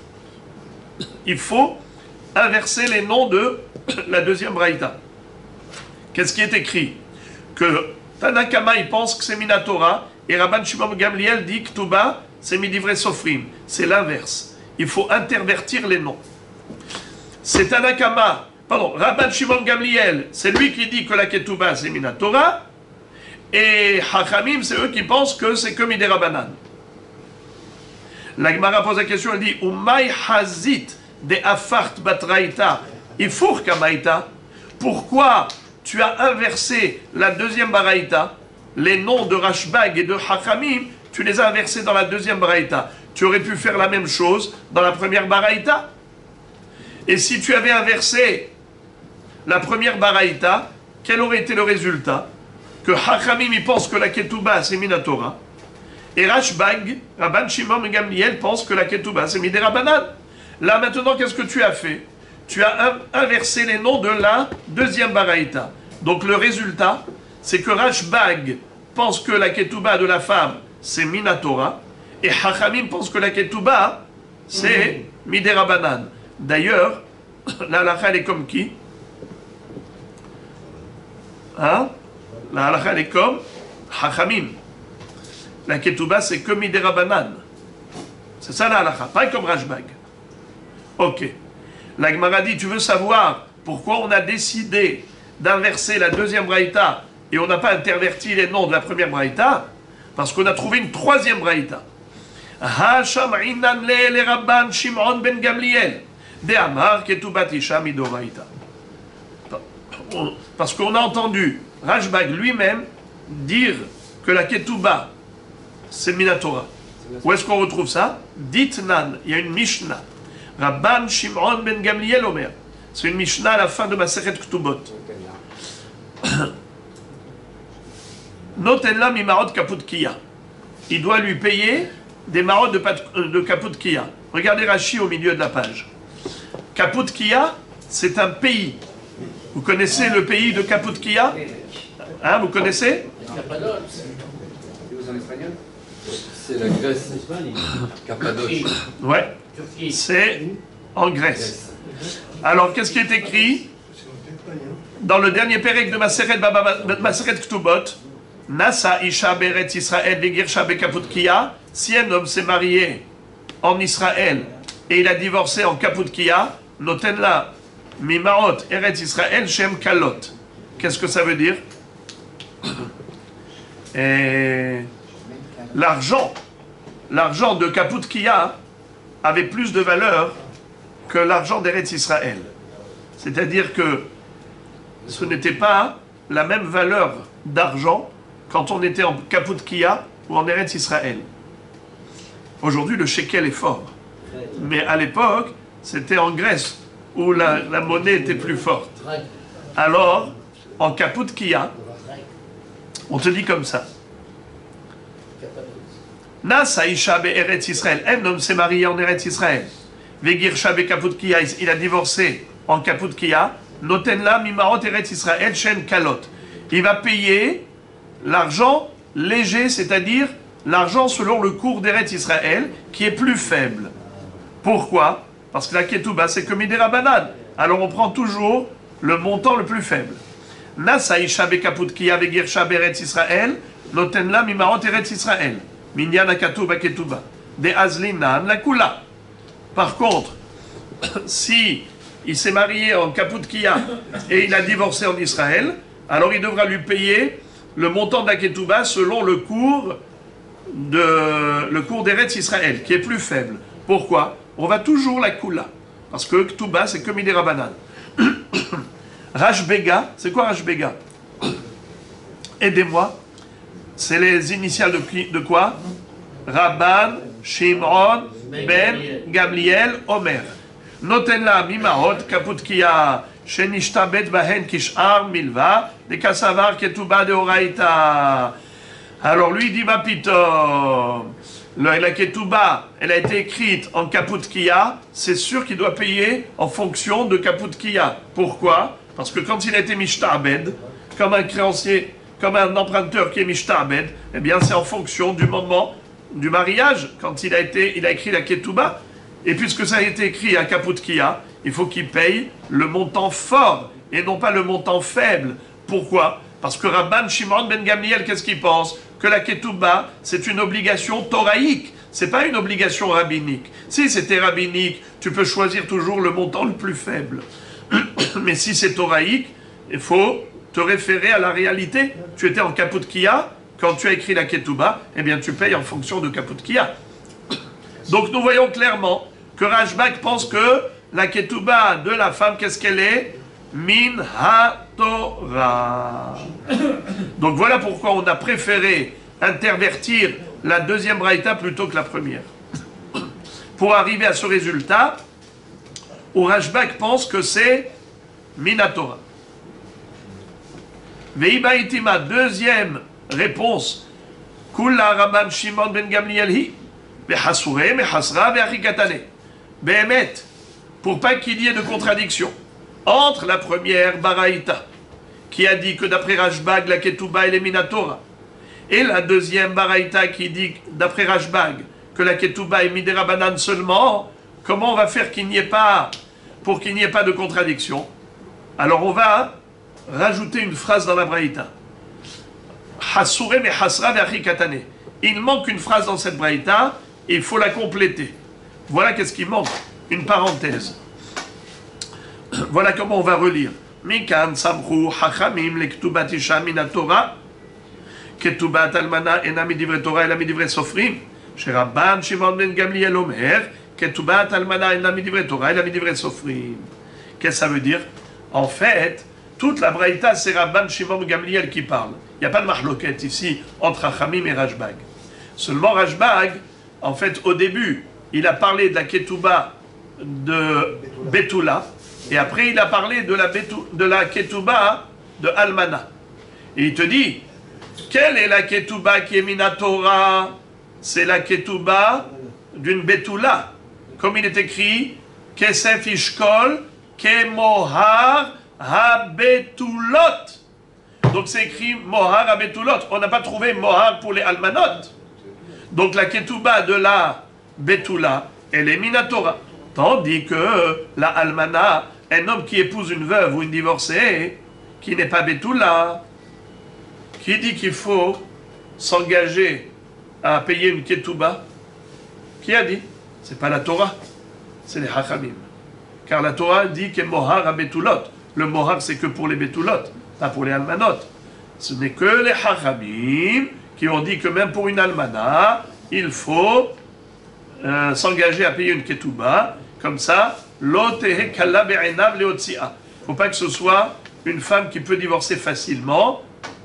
faut inverser les noms de la deuxième braïta. Qu'est-ce qui est écrit? Que Tanakama, il pense que c'est Minatora, et Rabban Shimon Gamliel dit que Touba, c'est Midivre Sofrim. C'est l'inverse. Il faut intervertir les noms. C'est Tanakama, Rabban Shimon Gamliel, c'est lui qui dit que la Ketouba, c'est Minatora, et Hachamim, c'est eux qui pensent que c'est que Midera Banan. La Gemara pose la question, elle dit, Umay Hazit de Afart Batraïta, Ifur Kamaïta. Pourquoi tu as inversé la deuxième baraïta, les noms de Rashbag et de Hachamim, tu les as inversés dans la deuxième baraïta. Tu aurais pu faire la même chose dans la première baraïta. Et si tu avais inversé la première baraïta, quel aurait été le résultat? Que Hachamim, il pense que la Ketouba, c'est Minatora, et Rashbag, Rabban Shimon Gamliel, pense que la Ketouba, c'est Midera Banan. Là maintenant, qu'est-ce que tu as fait? tu as inversé les noms de la deuxième baraïta. Donc le résultat, c'est que Rashbag pense que la ketouba de la femme, c'est Minatora, et Hachamim pense que la ketouba, c'est Miderabanan. D'ailleurs, la halakha, elle est comme qui? Hein? La halakha, elle est comme Hachamim. La ketouba, c'est que Miderabanan. C'est ça la halakha, pas comme Rashbag. Ok. La Gemara dit, tu veux savoir pourquoi on a décidé d'inverser la deuxième braïta et on n'a pas interverti les noms de la première braïta? Parce qu'on a trouvé une troisième braïta. Hasham inan le Rabban Shimon ben Gamliel de Amar ketubat isha midoraïta. Parce qu'on a entendu Rashbag lui-même dire que la ketouba c'est Minatora. Où est-ce qu'on retrouve ça? Ditnan, il y a une Mishnah. Rabban Shimon ben Gamliel Omer. C'est une Mishnah à la fin de Masechet Ktubot. Notenla mimarot kaput kiya. Il doit lui payer des marot de kaput kiya. Regardez Rashi au milieu de la page. Kaput kiya, c'est un pays. Vous connaissez le pays de kaput kiya? Hein, vous connaissez? C'est la Grèce. Cappadoce. Ouais, c'est en Grèce. Alors, qu'est-ce qui est écrit dans le dernier pérec de Maseret Ktubot? Nasa Isha Beret Israël Vegirsha Bekaput Kiya. Si un homme s'est marié en Israël et il a divorcé en Kaput Kiya, Notenla Mimarot Eretz Israël Shem Kalot. Qu'est-ce que ça veut dire? L'argent de Kaput Kiya avait plus de valeur que l'argent d'Eretz Israël. C'est-à-dire que ce n'était pas la même valeur d'argent quand on était en Kaput Kiya ou en Eretz Israël. Aujourd'hui, le shekel est fort. Mais à l'époque, c'était en Grèce où la monnaie était plus forte. Alors, en Kaput Kiya, on te dit comme ça. Nasa Isha Eretz Israël. Un homme s'est marié en Eretz Israël. Vegirsha Bekaput Kiya, il a divorcé en Kaput Kiya. Notenla Mimarot Eretz Israël Shen Kalot. Il va payer l'argent léger, c'est-à-dire l'argent selon le cours d'Eretz Israël, qui est plus faible. Pourquoi? Parce que la ketouba, c'est que Miderabanan. Alors on prend toujours le montant le plus faible. Nasa Isha Bekaput Kiya Vegirsha Eretz Israël. Notenla Mimarot Eretz Israël. Minyan akatuba ketuba. De azlinan la kula. Par contre, si il s'est marié en Kaput Kiya et il a divorcé en Israël, alors il devra lui payer le montant de la ketouba selon le cours d'Eretz Israël, qui est plus faible. Pourquoi? On va toujours la kula. Parce que ketouba, c'est comme Miderabanan. Rashbega, c'est quoi Rashbega? Aidez-moi. C'est les initiales de quoi? Rabban Shimon ben Gamliel Omer. Notenla mimarot kaput kiya shenishtabet bahen kishar milva de kasavar ketuba de oraita. Alors lui dit ma pitom. La ketuba, elle a été écrite en kaput kiya. C'est sûr qu'il doit payer en fonction de kaput kiya. Pourquoi? Parce que quand il a été mishtabed, comme un créancier, comme un emprunteur qui est mishtabed, eh bien c'est en fonction du moment du mariage, quand il a écrit la ketouba. Et puisque ça a été écrit à Kaput Kiya, il faut qu'il paye le montant fort et non pas le montant faible. Pourquoi? Parce que Rabban Shimon ben Gamliel, qu'est-ce qu'il pense? Que la ketouba, c'est une obligation thoraïque, c'est pas une obligation rabbinique. Si c'était rabbinique, tu peux choisir toujours le montant le plus faible. Mais si c'est thoraïque, il faut te référer à la réalité. Tu étais en Kaput Kiya, quand tu as écrit la ketouba, eh bien tu payes en fonction de Kaput Kiya. Donc nous voyons clairement que Rashbag pense que la ketouba de la femme, qu'est-ce qu'elle est? Min ha-Torah. Donc voilà pourquoi on a préféré intervertir la deuxième braïta plutôt que la première. Pour arriver à ce résultat, où Rashbag pense que c'est Min ha-Torah. Veiba itima, deuxième réponse. Kula Rabban Shimon ben Gamliel hi. Behasure, behasra, beachikatane. Behemet. pour pas qu'il y ait de contradiction entre la première Baraïta, qui a dit que d'après Rashbag, la Ketouba est Minatora, et la deuxième Baraïta qui dit, d'après Rashbag, que la Ketouba est Midérabanan seulement. Comment on va faire qu'il n'y ait pas, pour qu'il n'y ait pas de contradiction? Alors on va rajouter une phrase dans la Braïta. Hasure me hasra ve'achi katane. Il manque une phrase dans cette Braïta, et il faut la compléter. Voilà qu'est-ce qui manque, une parenthèse. Voilà comment on va relire. Mikan samchu hachamim lektubat isha min Torah, ketoubat almana ena midivre Torah ela midivre sofrim, sherabban Shimon ben Gamliel omer, ketoubat almana ena midivre Torah ela midivre sofrim. Qu'est-ce que ça veut dire? En fait, toute la Braïta, c'est Rabban Shimon ben Gamliel qui parle. Il n'y a pas de mahloket ici entre Hachamim et Rashbag. Seulement Rashbag, en fait, au début, il a parlé de la ketouba de Betula, et après il a parlé de la ketouba de Almana. Et il te dit, quelle est la ketouba qui est Minatora? C'est la ketouba d'une Betula. Comme il est écrit, Kesef Ishkol, Kemohar HaBetulot. Donc c'est écrit Mohar HaBetulot. On n'a pas trouvé Mohar pour les Almanot. Donc la ketouba de la Betula, elle est Minatora. Tandis que la Almana, un homme qui épouse une veuve ou une divorcée, qui n'est pas Betula, qui dit qu'il faut s'engager à payer une ketouba, qui a dit? C'est pas la Torah, c'est les Hachamim. Car la Torah dit que Mohar à Betulot. Le Mohar, c'est que pour les Betulot, pas pour les Almanot. Ce n'est que les Hachamim qui ont dit que même pour une Almana, il faut s'engager à payer une ketouba. Comme ça, il ne faut pas que ce soit une femme qui peut divorcer facilement.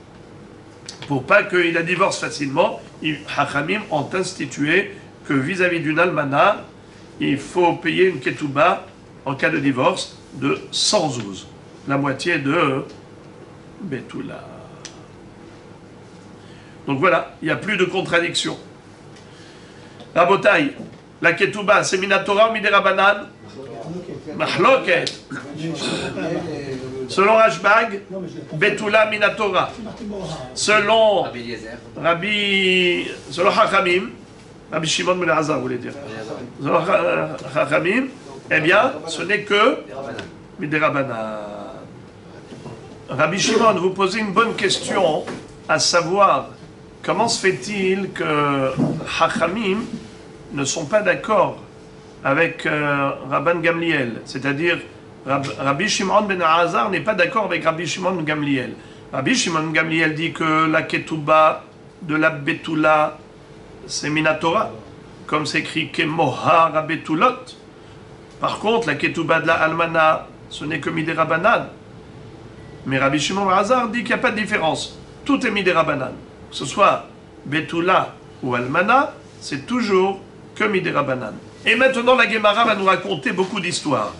Pour pas qu'il la divorce facilement, les Hachamim ont institué que vis-à-vis d'une Almana, il faut payer une ketouba en cas de divorce de 100 zouz, la moitié de Betula. Donc voilà, il n'y a plus de contradiction. Rabotai, la ketouba, c'est Minatora ou Midérabanan? Mahloket. Selon Rashbag, Betula Minatora. Selon selon Hachamim, Rabbi Shimon ben Elazar voulait dire. Selon Hachamim, eh bien, ce n'est que Midérabanan. Rabbi Shimon, vous posez une bonne question, à savoir, comment se fait-il que Hachamim ne sont pas d'accord avec Rabban Gamliel? C'est-à-dire, Rabbi Shimon ben Elazar n'est pas d'accord avec Rabbi Shimon ben Gamliel. Rabbi Shimon ben Gamliel dit que la ketouba de la Betula, c'est Minatora, comme c'est écrit Kemohar à Betulot. Par contre, la ketouba de la Almana, ce n'est que Midérabanan. Mais Rabbi Shimon ben Elazar dit qu'il n'y a pas de différence. Tout est Midérabanan. Que ce soit Betula ou Almana, c'est toujours que Midérabanan. Et maintenant, la Gemara va nous raconter beaucoup d'histoires.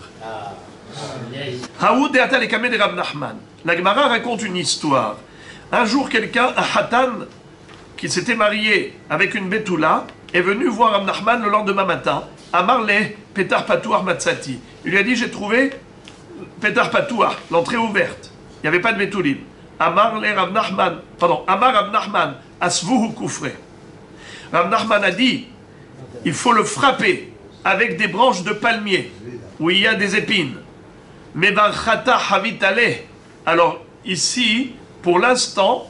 Haoud et Atal et Kameh de Rab Nachman. La Gemara raconte une histoire. Un jour, quelqu'un, un Hatan, qui s'était marié avec une Betula, est venu voir Rab Nachman le lendemain matin, à Marley, Petar Patouar Matsati. Il lui a dit, j'ai trouvé Petar Patouar, l'entrée ouverte. Il n'y avait pas de Betulim. Amar Rab Nachman, Asvuhu Koufre. Rab Nachman a dit, il faut le frapper avec des branches de palmier, où il y a des épines. Mevarchata Havitale. Alors, ici, pour l'instant,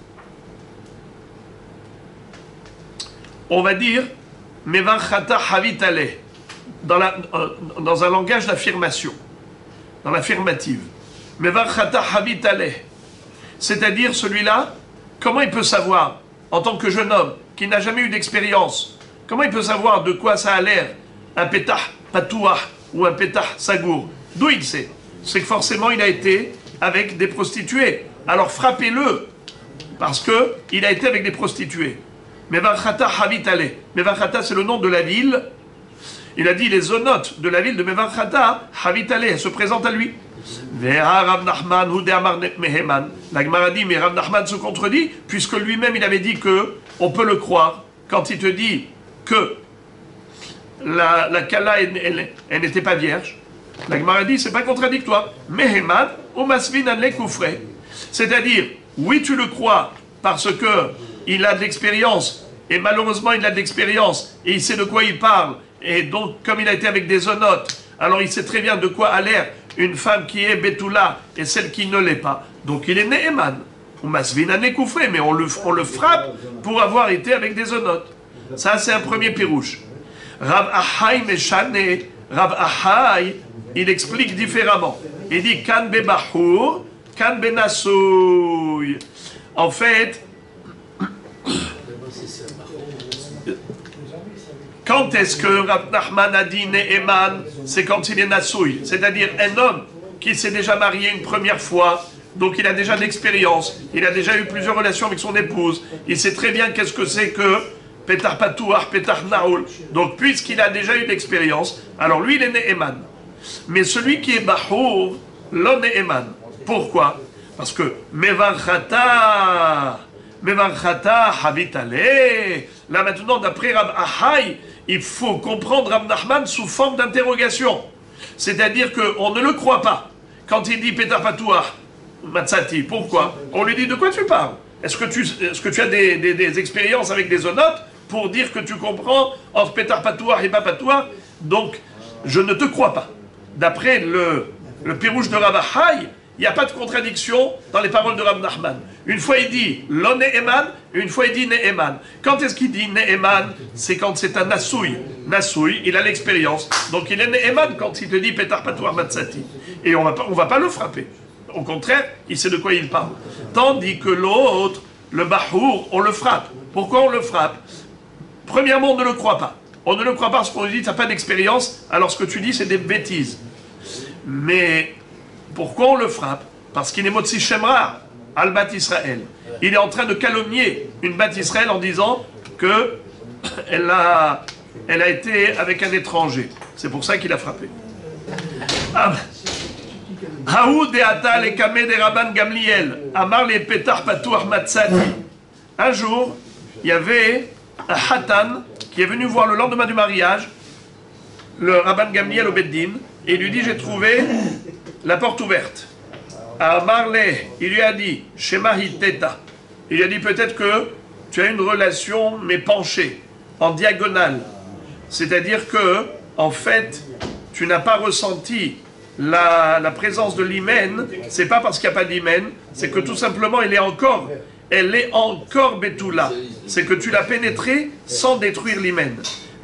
on va dire Mevarchata Havitale, dans un langage d'affirmation, dans l'affirmative. Mevarchata Havitale. C'est-à-dire, celui-là, comment il peut savoir, en tant que jeune homme, qui n'a jamais eu d'expérience, comment il peut savoir de quoi ça a l'air, un pétah patouah ou un pétah sagour? D'où il sait? C'est que forcément il a été avec des prostituées. Alors frappez-le, parce qu'il a été avec des prostituées. Mevarchata Havitale. Mevarchata, c'est le nom de la ville. Il a dit les zonotes de la ville de Mevarchata Havitale, elle se présente à lui. La Gemara dit, mais Rav Nachman se contredit, puisque lui-même il avait dit que on peut le croire quand il te dit que la Kala elle n'était pas vierge, La Gemara dit, c'est pas contradictoire. Meheman ou masvinan le koufre. C'est-à-dire, oui, tu le crois parce que il a de l'expérience, et malheureusement, il a de l'expérience, et il sait de quoi il parle, et donc, comme il a été avec des onotes, alors il sait très bien de quoi a l'air une femme qui est Betula et celle qui ne l'est pas. Donc, il est Neheman. Ou masvinan le koufre, mais on le frappe pour avoir été avec des onotes. Ça, c'est un premier pirouche. Rav Ahai Meshane, Rav Ahai, il explique différemment. Il dit Kan bebahour, kan benasouy. En fait, quand est-ce que Rav Nachman a dit Neheman? C'est quand il est nasouy, c'est-à-dire un homme qui s'est déjà marié une première fois. Donc il a déjà d'expérience, il a déjà eu plusieurs relations avec son épouse, il sait très bien qu'est-ce que c'est que Petar Patouar, Petar Naoul. Donc puisqu'il a déjà eu d'expérience, alors lui il est Neheman. Mais celui qui est Bahour, l'on Neheman. Pourquoi? Parce que Mevarchata Habitale. Là maintenant, d'après Rab Ahai, il faut comprendre Rab Nachman sous forme d'interrogation. C'est-à-dire qu'on ne le croit pas. Quand il dit Petar Patouar, Matsati, pourquoi? On lui dit de quoi tu parles? Est-ce que tu as des expériences avec des onotes pour dire que tu comprends entre Petar Patouar et Papatouar? Donc, je ne te crois pas. D'après le pirouche de Rav Ahai, il n'y a pas de contradiction dans les paroles de Rav Nachman. Une fois il dit lo Neheman, une fois il dit Neheman. Quand est-ce qu'il dit Neheman? C'est quand c'est un Nasouy. Nasouy, il a l'expérience. Donc il est Neheman quand il te dit Petar Patouar Matsati. Et on va pas le frapper. Au contraire, il sait de quoi il parle. Tandis que l'autre, le Bahour, on le frappe. Pourquoi on le frappe? Premièrement, on ne le croit pas. On ne le croit pas parce qu'on lui dit tu n'as pas d'expérience, alors ce que tu dis c'est des bêtises. Mais pourquoi on le frappe? Parce qu'il est Motsi Shemra, Al-Bat Israël. Il est en train de calomnier une Bat Israël en disant que elle a été avec un étranger. C'est pour ça qu'il a frappé. Un jour, il y avait un Hatan qui est venu voir le lendemain du mariage le Rabban Gamliel au Beddin et il lui dit j'ai trouvé la porte ouverte. À Marle, il lui a dit Shema Hiteta. Il lui a dit peut-être que tu as une relation mais penchée, en diagonale. C'est-à-dire que, en fait, tu n'as pas ressenti la présence de l'hymen, c'est pas parce qu'il n'y a pas d'hymen, c'est que tout simplement elle est encore Betula. C'est que tu l'as pénétrée sans détruire l'hymen.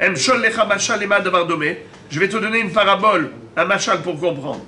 Je vais te donner une parabole, un machal pour comprendre.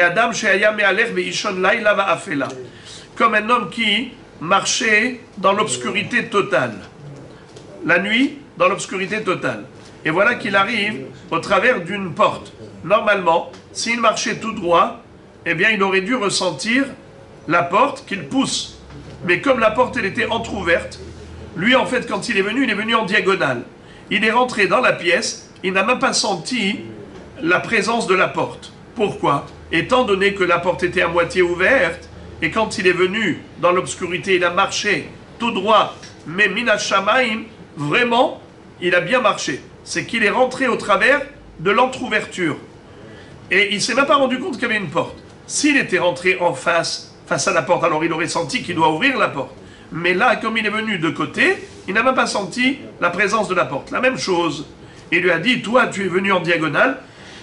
Comme un homme qui marchait dans l'obscurité totale. La nuit, dans l'obscurité totale. Et voilà qu'il arrive au travers d'une porte. Normalement, s'il marchait tout droit, eh bien, il aurait dû ressentir la porte qu'il pousse. Mais comme la porte, elle était entrouverte, lui, en fait, quand il est venu en diagonale. Il est rentré dans la pièce, il n'a même pas senti la présence de la porte. Pourquoi? Étant donné que la porte était à moitié ouverte, et quand il est venu dans l'obscurité, il a marché tout droit, mais Mina Shamaim, vraiment, il a bien marché. C'est qu'il est rentré au travers de l'entrouverture. Et il ne s'est même pas rendu compte qu'il y avait une porte. S'il était rentré en face à la porte, alors il aurait senti qu'il doit ouvrir la porte. Mais là, comme il est venu de côté, il n'a même pas senti la présence de la porte. La même chose. Il lui a dit, toi, tu es venu en diagonale.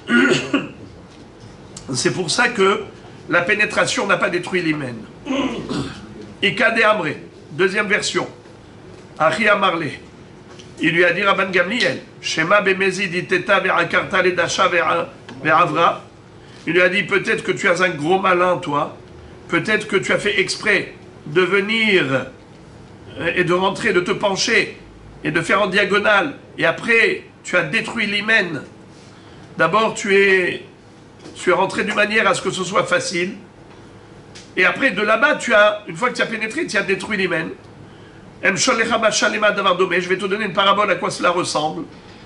C'est pour ça que la pénétration n'a pas détruit l'hymen. Ikade Amre, deuxième version. Achia Marle. Il lui a dit, Rabban Gamliel, Shema bemezid iteta ve'akarta ledasha ve'avra. Il lui a dit, peut-être que tu as un gros malin, toi. Peut-être que tu as fait exprès de venir et de rentrer, de te pencher et de faire en diagonale. Et après, tu as détruit l'hymen. D'abord, tu es rentré d'une manière à ce que ce soit facile. Et après, de là-bas, une fois que tu as pénétré, tu as détruit l'hymen. Je vais te donner une parabole à quoi cela ressemble.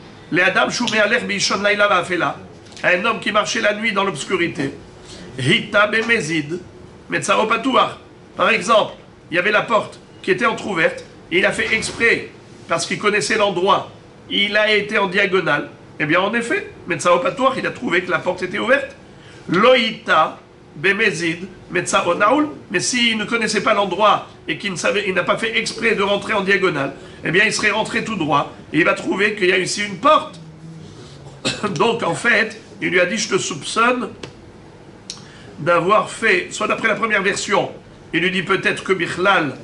Un homme qui marchait la nuit dans l'obscurité. Hita bemezid. Par exemple, il y avait la porte qui était entrouverte, et il a fait exprès, parce qu'il connaissait l'endroit, il a été en diagonale. Eh bien, en effet, il a trouvé que la porte était ouverte. Loïta, Bemezid, Metzao Naoul. Mais s'il ne connaissait pas l'endroit et qu'il n'a pas fait exprès de rentrer en diagonale, eh bien il serait rentré tout droit et il va trouver qu'il y a ici une porte. Donc en fait, il lui a dit, je te soupçonne d'avoir fait, soit d'après la première version, il lui dit peut-être que Bichlal,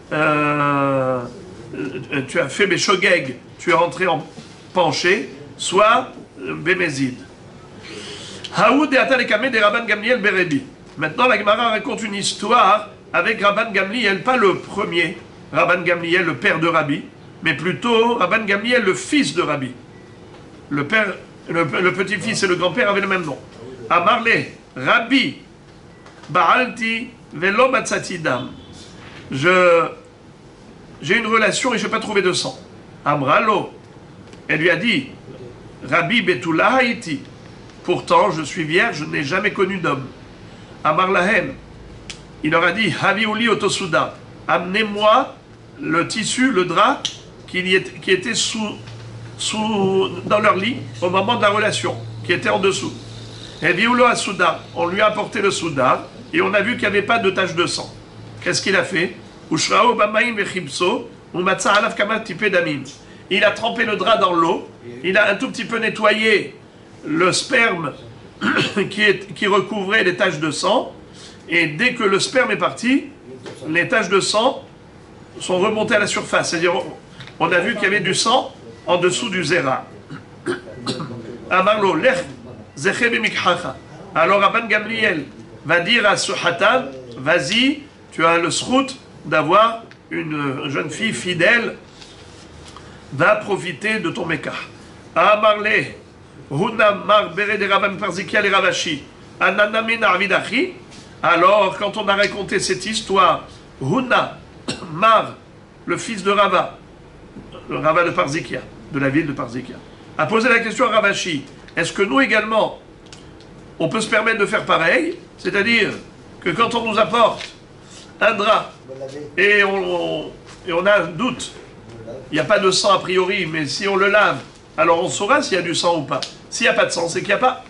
tu as fait Beshogeg, tu es rentré en penché, soit Bemezid. Haoud et Atalekame de Rabban Gamliel Berebi. Maintenant, la Gemara raconte une histoire avec Rabban Gamliel, pas le premier, Rabban Gamliel, le père de Rabbi, mais plutôt Rabban Gamliel, le fils de Rabbi. Le père, le petit-fils et le grand-père avaient le même nom. Amarle, Rabbi, Baalti, Velo Matsati Dam. J'ai une relation et je n'ai pas trouvé de sang. Amralo, elle lui a dit, Rabbi Betula Haïti. Pourtant, je suis vierge, je n'ai jamais connu d'homme. Amar Lahem, il leur a dit, Haviuli Otosuda, amenez-moi le tissu, le drap qui était dans leur lit au moment de la relation, qui était en dessous. Et Viulo Asuda, on lui a apporté le souda et on a vu qu'il n'y avait pas de tache de sang. Qu'est-ce qu'il a fait? Il a trempé le drap dans l'eau, il a un tout petit peu nettoyé le sperme qui recouvrait les taches de sang, et dès que le sperme est parti, les taches de sang sont remontées à la surface. C'est-à-dire, on a vu qu'il y avait du sang en dessous du zera. Amarlo, lech zeche b'mikhacha. Alors Rabban Gamliel va dire à ce hatan, vas-y, tu as le srout d'avoir une jeune fille fidèle, va profiter de ton mekah. Amarle, huna mar bere de Rabban Parzikia le Ravashi, ananame narvidachi. Alors, quand on a raconté cette histoire, Huna, Mar, le fils de Rava, le Rava de Parzikia, de la ville de Parzikia, a posé la question à Ravashi, est-ce que nous également, on peut se permettre de faire pareil? C'est-à-dire que quand on nous apporte un drap et on a un doute, il n'y a pas de sang a priori, mais si on le lave, alors on saura s'il y a du sang ou pas. S'il n'y a pas de sang, c'est qu'il n'y a pas.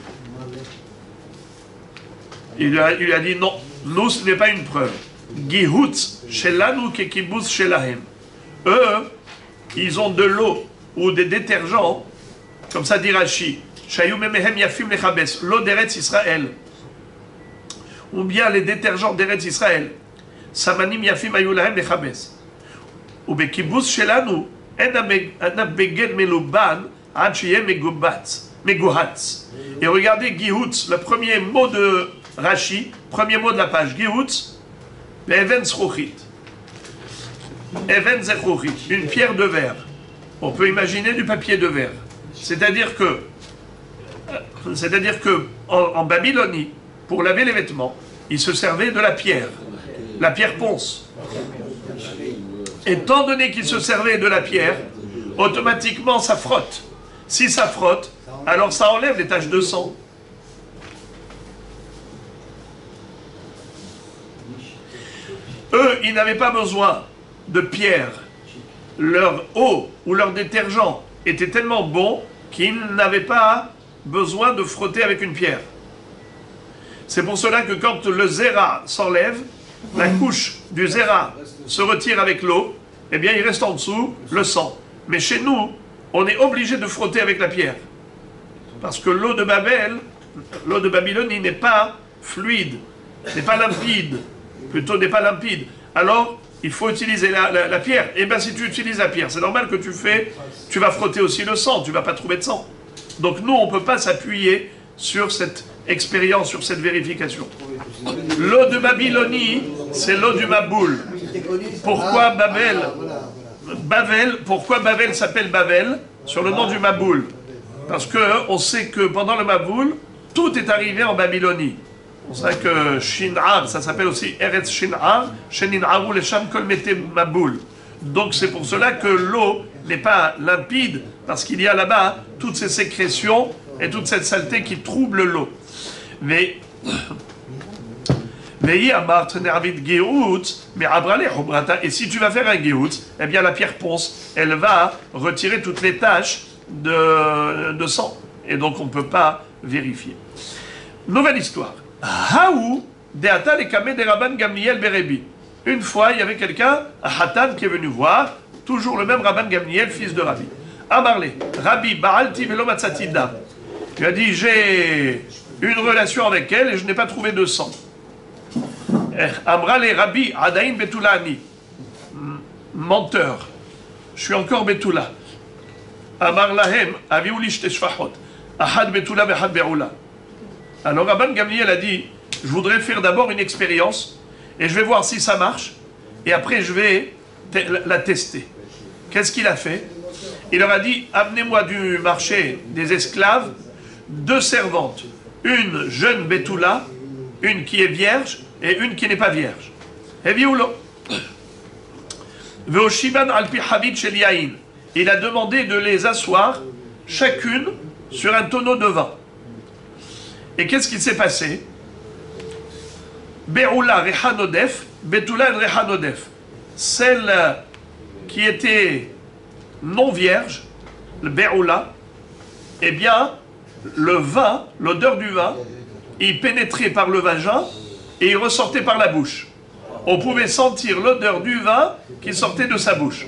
Il lui a dit non, nous ce n'est pas une preuve. Gihutz shelanu ke kibbutz shelahem. Eux, ils ont de l'eau ou des détergents, comme ça dit Rashi, shayu memehem yafim lechabes, l'eau d'Eretz Israël, ou bien les détergents d'Eretz Israël, samanim yafim ayulahem lechabes. Ou be kibbutz shelanu en beged meluban ad sheyeh meguhatz. Et regardez Gihutz, le premier mot de Rashi, premier mot de la page, Gihutz, Even Zechouchit. Even Zechouchit, une pierre de verre. On peut imaginer du papier de verre. C'est-à-dire que en Babylonie, pour laver les vêtements, ils se servaient de la pierre ponce. Étant donné qu'ils se servaient de la pierre, automatiquement ça frotte. Si ça frotte, alors ça enlève les taches de sang. Eux, ils n'avaient pas besoin de pierre. Leur eau ou leur détergent était tellement bon qu'ils n'avaient pas besoin de frotter avec une pierre. C'est pour cela que quand le zéra s'enlève, la couche du zéra se retire avec l'eau, eh bien il reste en dessous le sang. Mais chez nous, on est obligé de frotter avec la pierre. Parce que l'eau de Babylonie n'est pas fluide, n'est pas limpide. Plutôt n'est pas limpide. Alors, il faut utiliser la pierre. Et bien, si tu utilises la pierre, c'est normal que tu vas frotter aussi le sang, tu ne vas pas trouver de sang. Donc nous, on ne peut pas s'appuyer sur cette expérience, sur cette vérification. L'eau de Babylonie, c'est l'eau du Maboul. Pourquoi pourquoi Bavel s'appelle Bavel? Sur le nom du Maboul. Parce qu'on sait que pendant le Maboul, tout est arrivé en Babylonie. C'est pour ça que Shin'ar, ça s'appelle aussi Eretz Shin'ar, Shenin'aru lesham kol mete Maboul. Donc c'est pour cela que l'eau n'est pas limpide, parce qu'il y a là-bas toutes ces sécrétions et toute cette saleté qui trouble l'eau. Mais et si tu vas faire un Gehut, eh bien la pierre ponce, elle va retirer toutes les taches de sang. Et donc on ne peut pas vérifier. Nouvelle histoire. Haou de'ata lekame de Rabban Gamliel berebi. Une fois, il y avait quelqu'un, un Hatan, qui est venu voir, toujours le même Rabban Gamliel, fils de Rabbi. Amarle, Rabbi Baalti velo matzati dam. Il a dit, j'ai une relation avec elle et je n'ai pas trouvé de sang. Amrale Rabbi Adain Betulani. Menteur. Je suis encore Betula. Amar lahem aviuli shte shfachot. Ahad Betula vehad be'ula. Alors Rabban Gamliel a dit, je voudrais faire d'abord une expérience et je vais voir si ça marche et après je vais la tester. Qu'est-ce qu'il a fait? Il leur a dit, amenez-moi du marché des esclaves 2 servantes, une jeune Betula, une qui est vierge et une qui n'est pas vierge. Il a demandé de les asseoir chacune sur un tonneau de vin. Et qu'est-ce qui s'est passé? Be'ula rehanodef, Betula rehanodef. Celle qui était non vierge, le Be'ula, eh bien, le vin, l'odeur du vin, il pénétrait par le vagin et il ressortait par la bouche. On pouvait sentir l'odeur du vin qui sortait de sa bouche.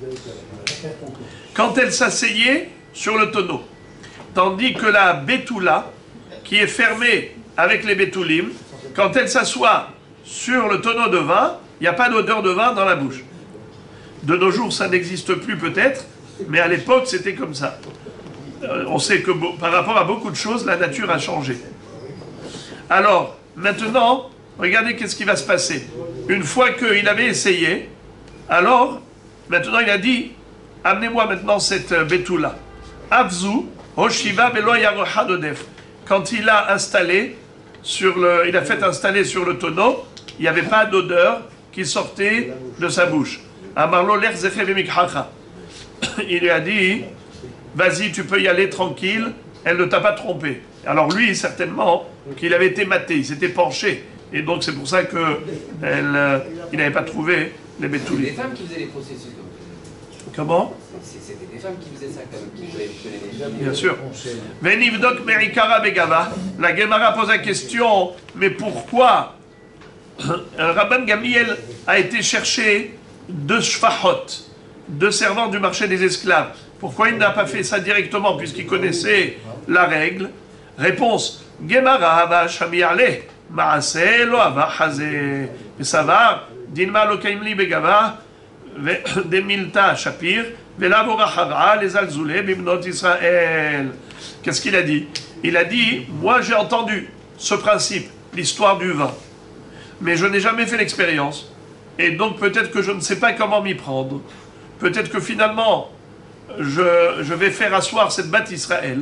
Quand elle s'asseyait sur le tonneau. Tandis que la Betula, qui est fermée avec les Betulim, quand elle s'assoit sur le tonneau de vin, il n'y a pas d'odeur de vin dans la bouche. De nos jours, ça n'existe plus peut-être, mais à l'époque, c'était comme ça. On sait que par rapport à beaucoup de choses, la nature a changé. Alors, maintenant, regardez qu'est-ce qui va se passer. Une fois qu'il avait essayé, alors, maintenant il a dit, amenez-moi maintenant cette Betula. Avzu, Hoshiva Belo Yarohadodef. Quand il a installé, il a fait installer sur le tonneau, il n'y avait pas d'odeur qui sortait de sa bouche. Amarlo ler zeche v'mikhacha. Il lui a dit, vas-y, tu peux y aller tranquille, elle ne t'a pas trompé. Alors lui, certainement, qu'il avait été maté, il s'était penché. Et donc c'est pour ça qu'il n'avait pas trouvé les Betoulis. C'était des femmes qui faisaient les processus comme ça. Comment? C'était des femmes qui faisaient ça quand même, qui voulaient les femmes. Bien sûr. Venivdok Merikara Begava. La Gemara pose la question, mais pourquoi Rabban Gamliel a été chercher 2 shfachot, 2 servants du marché des esclaves? Pourquoi il n'a pas fait ça directement puisqu'il connaissait la règle? Réponse, Gemara va shamiale, maase lo ava haze, savar, dinma lo kaimli begava, demilta shapir, velavora hara les alzoulé bibnot Israël. Qu'est-ce qu'il a dit? Il a dit, moi j'ai entendu ce principe, l'histoire du vin, mais je n'ai jamais fait l'expérience, et donc peut-être que je ne sais pas comment m'y prendre. Peut-être que finalement, je vais faire asseoir cette bête Israël,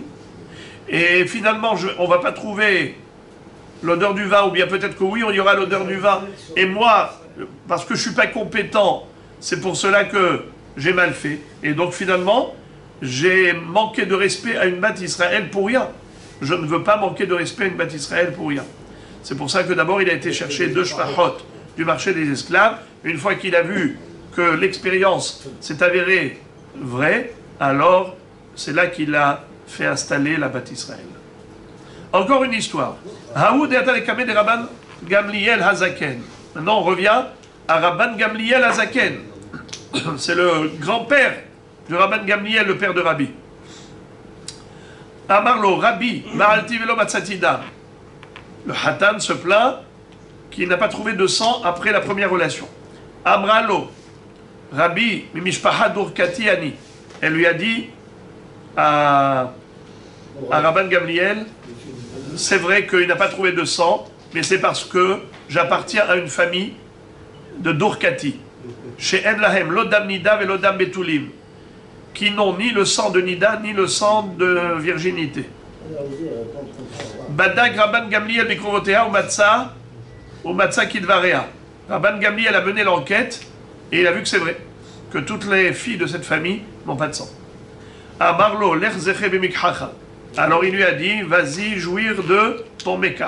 et finalement, on ne va pas trouver l'odeur du vin, ou bien peut-être que oui, on y aura l'odeur du vin. Et moi, parce que je ne suis pas compétent, c'est pour cela que j'ai mal fait. Et donc finalement, j'ai manqué de respect à une bête Israël pour rien. Je ne veux pas manquer de respect à une bête Israël pour rien. C'est pour ça que d'abord, il a été chercher 2 shfachot du marché des esclaves. Une fois qu'il a vu que l'expérience s'est avérée vraie, alors c'est là qu'il a fait installer la bête Israël. Encore une histoire. Haoud et Atalekame de Rabban Gamliel Hazaken. Maintenant, on revient à Rabban Gamliel Hazaken. C'est le grand-père de Rabban Gamliel, le père de Rabbi. Amarlo, Rabbi, Ma'alti velo matzatida. Le Hatan se plaint qu'il n'a pas trouvé de sang après la première relation. Amralo, Rabbi, Mimishpaha Durkati Ani. Elle lui a dit à Rabban Gamliel, c'est vrai qu'il n'a pas trouvé de sang, mais c'est parce que j'appartiens à une famille de Durkati. Chez Enlahem, l'odam Nida et l'odam Betulim, qui n'ont ni le sang de Nida, ni le sang de virginité. Badak Rabban Gamliel Mikrovotea ou Matza Kidvarea. Rabban Gamliel a mené l'enquête et il a vu que c'est vrai, que toutes les filles de cette famille n'ont pas de sang. Amarlo, l'erzeche b'mikhacha. Alors il lui a dit, vas-y jouir de ton mekah.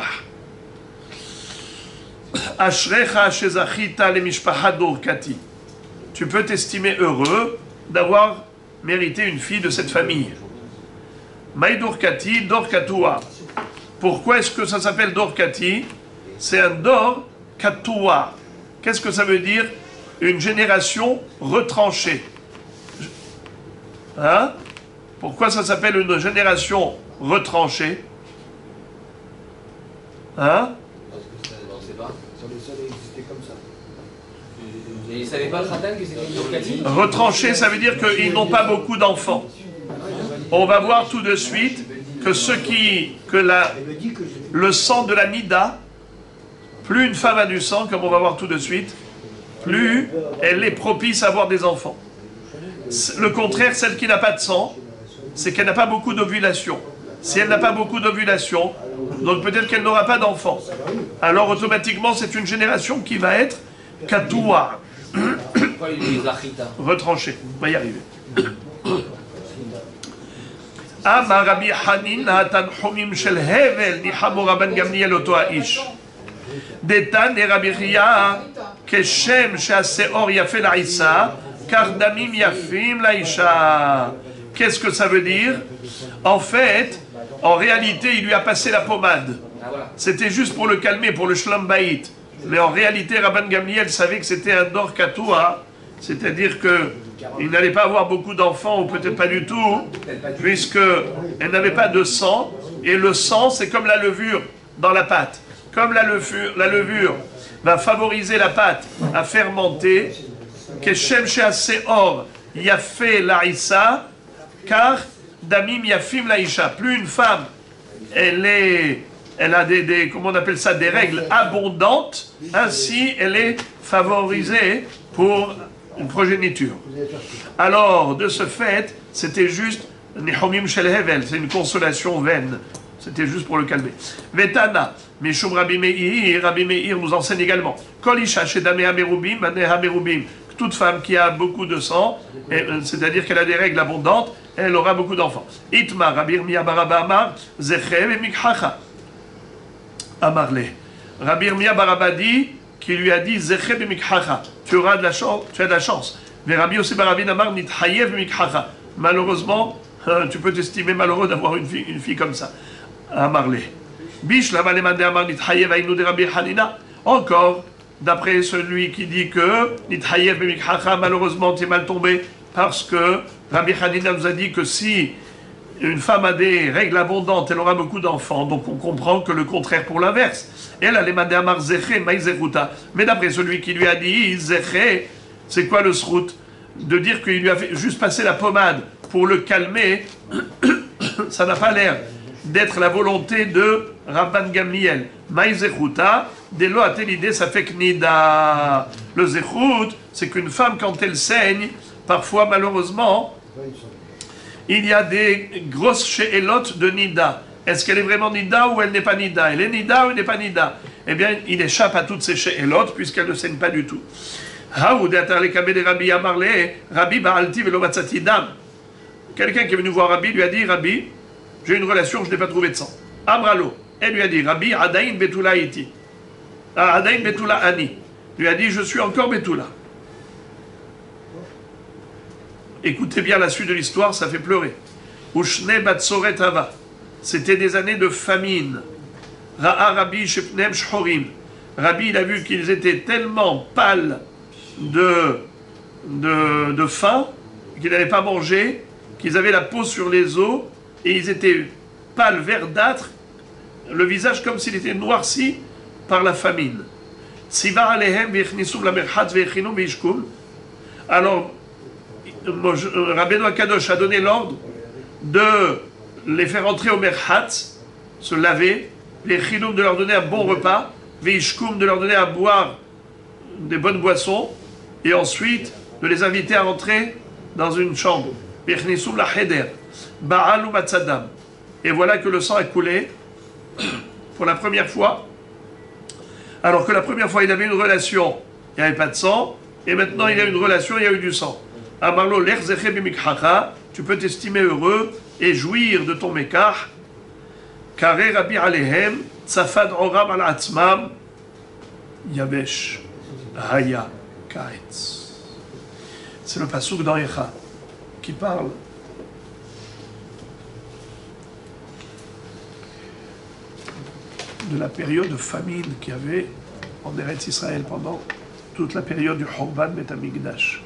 Ashrecha shezachita le mishpaha Durkati. Tu peux t'estimer heureux d'avoir mérité une fille de cette famille. Maï Durkati, Dorkatua. Pourquoi est-ce que ça s'appelle Dor Kati? C'est un Dor Katoua. Qu'est-ce que ça veut dire? Une génération retranchée. Hein? Pourquoi ça s'appelle une génération retranchée? Hein? On ne sait pas. Ça existait comme ça. Et ils ne savaient pas le Khatan que c'était une Dorkati? Retranchés, ça veut dire qu'ils n'ont pas beaucoup d'enfants. On va voir tout de suite que le sang de la Nida, plus une femme a du sang, comme on va voir tout de suite, plus elle est propice à avoir des enfants. Le contraire, celle qui n'a pas de sang, c'est qu'elle n'a pas beaucoup d'ovulation. Si elle n'a pas beaucoup d'ovulation, donc peut-être qu'elle n'aura pas d'enfants. Alors automatiquement, c'est une génération qui va être katoua, retranchée. On va y arriver. Amar Rabbi Hanina Tanchumim shel Hevel Nichamo Rabban Gamliel Oto Aish. Detan et Rabbi Ria Keshem Sheaseor Yafé Laïsa Kardamim Yafim Laïsha. Qu'est-ce que ça veut dire? En fait, en réalité, il lui a passé la pommade. C'était juste pour le calmer, pour le shlam baït. Mais en réalité, Rabban Gamliel savait que c'était un dor katoua, c'est-à-dire qu'il n'allait pas avoir beaucoup d'enfants, ou peut-être pas du tout, puisqu'elle n'avait pas de sang, et le sang, c'est comme la levure dans la pâte. Comme la levure va favoriser la pâte à fermenter, Keshem Sheaseor Yafé Laïsa, car Damim Yafim Laïcha. Plus une femme, elle a comment on appelle ça, des règles abondantes, ainsi elle est favorisée pour une progéniture. Alors, de ce fait, c'était juste Nihomim Shel Hevel, c'est une consolation vaine. C'était juste pour le calmer. Vetana, Mishum Rabbi Meir nous enseigne également. Kol Isha Shedame Hamerubim, Mane Hamerubim. Toute femme qui a beaucoup de sang, c'est-à-dire qu'elle a des règles abondantes, elle aura beaucoup d'enfants. Itma, Rabbi Irmia Baraba Amar, Zechev et Mikhacha. Amarle. Rabbi Irmia Baraba dit, qui lui a dit, Zechev et Mikhacha. Tu auras de la chance, tu as de la chance. Mais Rabbi Yosef Barabin Amar, Nithayev et Mikhacha. Malheureusement, tu peux t'estimer malheureux d'avoir une fille comme ça. Amarle. Bish, la Malemande Amar, Nithayev, Aïnou de Rabbi Hanina. Encore, d'après celui qui dit que Nithayev et Mikhacha, malheureusement, tu es mal tombé, parce que Rabbi Hanina nous a dit que si une femme a des règles abondantes, elle aura beaucoup d'enfants. Donc on comprend que le contraire pour l'inverse. Elle a les mandé amar zeché, maïzeruta. Mais d'après celui qui lui a dit zeché, c'est quoi le srout? De dire qu'il lui a fait juste passer la pommade pour le calmer, ça n'a pas l'air d'être la volonté de Rabban Gamliel. Maïzeruta, dès lo l'idée, ça fait knida. Le zechut, c'est qu'une femme, quand elle saigne, parfois, malheureusement, il y a des grosses she'elot de Nida. Est-ce qu'elle est vraiment Nida ou elle n'est pas Nida? Elle est Nida ou elle n'est pas Nida? Eh bien, il échappe à toutes ces she'elot puisqu'elle ne saigne pas du tout. Quelqu'un qui est venu voir Rabbi lui a dit, Rabbi, j'ai une relation, je n'ai pas trouvé de sang. Amralo, elle lui a dit, Rabbi, Adain Betula iti. Adain Betula ani. Lui a dit, je suis encore Betula. Écoutez bien la suite de l'histoire, ça fait pleurer. Ushne batsoret hava. C'était des années de famine. Ra'a Rabbi shepnem shchorim. Rabbi, il a vu qu'ils étaient tellement pâles de faim, qu'ils n'avaient pas mangé, qu'ils avaient la peau sur les os, et ils étaient pâles, verdâtres, le visage comme s'il était noirci par la famine. Siva alehem v'echnisum la merchatz v'echinum v'ishkum. Alors, Rabbeinu Akadosh a donné l'ordre de les faire entrer au merchatz, se laver, les chinoum de leur donner un bon repas, veishkum de leur donner à boire des bonnes boissons, et ensuite de les inviter à rentrer dans une chambre. Vechnisum la cheder, ba'al ou matzadam. Et voilà que le sang a coulé pour la première fois. Alors que la première fois il avait une relation, il n'y avait pas de sang, et maintenant il a une relation, il y a eu du sang. Amarlo l'erzeche bimikhacha, tu peux t'estimer heureux et jouir de ton mekach. Kare Rabbi Alehem, tzafad oram al atzmam, yabesh, haya, kaetz. C'est le passouk dans Echa qui parle de la période de famine qu'il y avait en Eretz Israël pendant toute la période du Chorban Bet Hamikdash.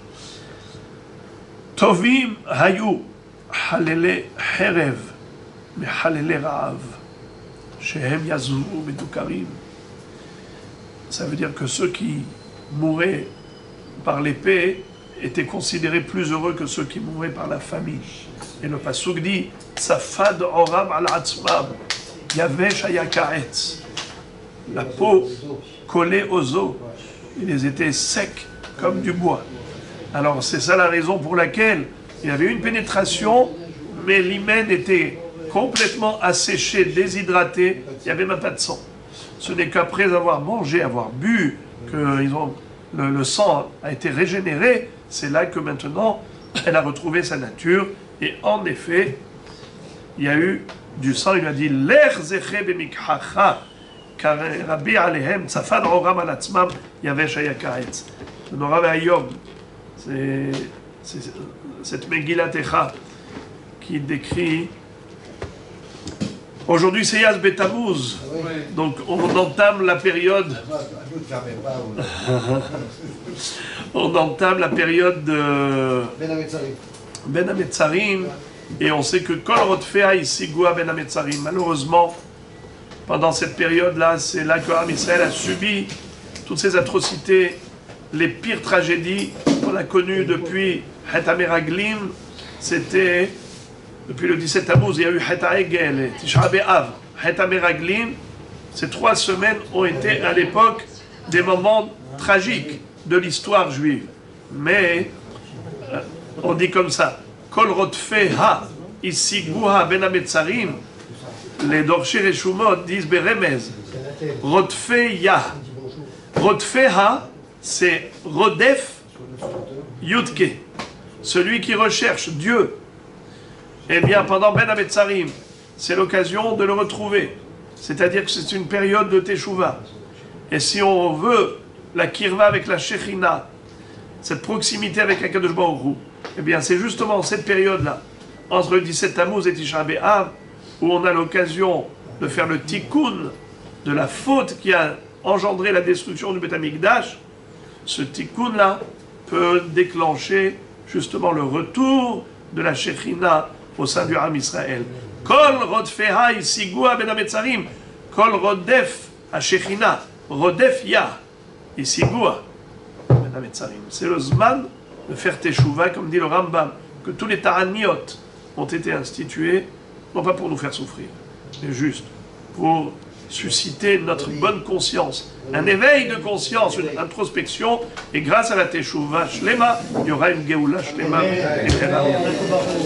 Tovim hayu halele herev mehalele ra'av shehem yazuru medukarim. Ça veut dire que ceux qui mouraient par l'épée étaient considérés plus heureux que ceux qui mouraient par la famine. Et le pasuk dit Tzafad oram al atzmam yavesh hayakaetz. La peau collée aux os, ils étaient secs comme du bois. Alors c'est ça la raison pour laquelle il y avait une pénétration, mais l'hymen était complètement asséché, déshydraté, il n'y avait même pas de sang. Ce n'est qu'après avoir mangé, avoir bu, que le sang a été régénéré, c'est là que maintenant elle a retrouvé sa nature. Et en effet, il y a eu du sang, il a dit L'er zeche b'mikhacha, car Rabbi alehem, tzafad oram al atzmam, yavesh hayakaetz. Le Nora ve'ayom, c'est cette Megillat Echa qui décrit. Aujourd'hui, c'est Yaz Betamuz, donc on entame la période. On entame la période de Ben Hametzarim, et on sait que Kol Rotfea Isigua Ben Hametzarim. Malheureusement, pendant cette période-là, c'est là que Am Israël a subi toutes ces atrocités, les pires tragédies qu'on a connues depuis Het HaMeraglim. C'était depuis le 17 Tammuz, il y a eu Het HaEgel et Tisha B'Av. Het HaMeraglim, ces 3 semaines ont été à l'époque des moments tragiques de l'histoire juive. Mais on dit comme ça, Kol Rotfeha Isigua Ben Hametzarim, les Dorshir et Shumot disent Beremez, Rotfeya. Rotfeha, c'est Rodef Yudke, celui qui recherche Dieu. Eh bien, pendant Ben Hametzarim, c'est l'occasion de le retrouver. C'est-à-dire que c'est une période de Teshuvah. Et si on veut la kirva avec la Shechina, cette proximité avec HaKadosh Baruch Hu, eh bien, c'est justement cette période-là, entre le 17 Tammuz et Tisha B'Av, où on a l'occasion de faire le tikkun de la faute qui a engendré la destruction du Beth Amikdash. Ce tikkun-là peut déclencher justement le retour de la Shechina au sein du Am Israël. Kol rodfeha isigua ben hametzarim, kol rodef ha-Shechina, rodef ya, isigua ben hametzarim. C'est le zman de faire teshuva, comme dit le Rambam, que tous les ta'aniot ont été institués, non pas pour nous faire souffrir, mais juste pour susciter notre bonne conscience, un éveil de conscience, une introspection, et grâce à la teshuva shlema, il y aura une geoula shlema.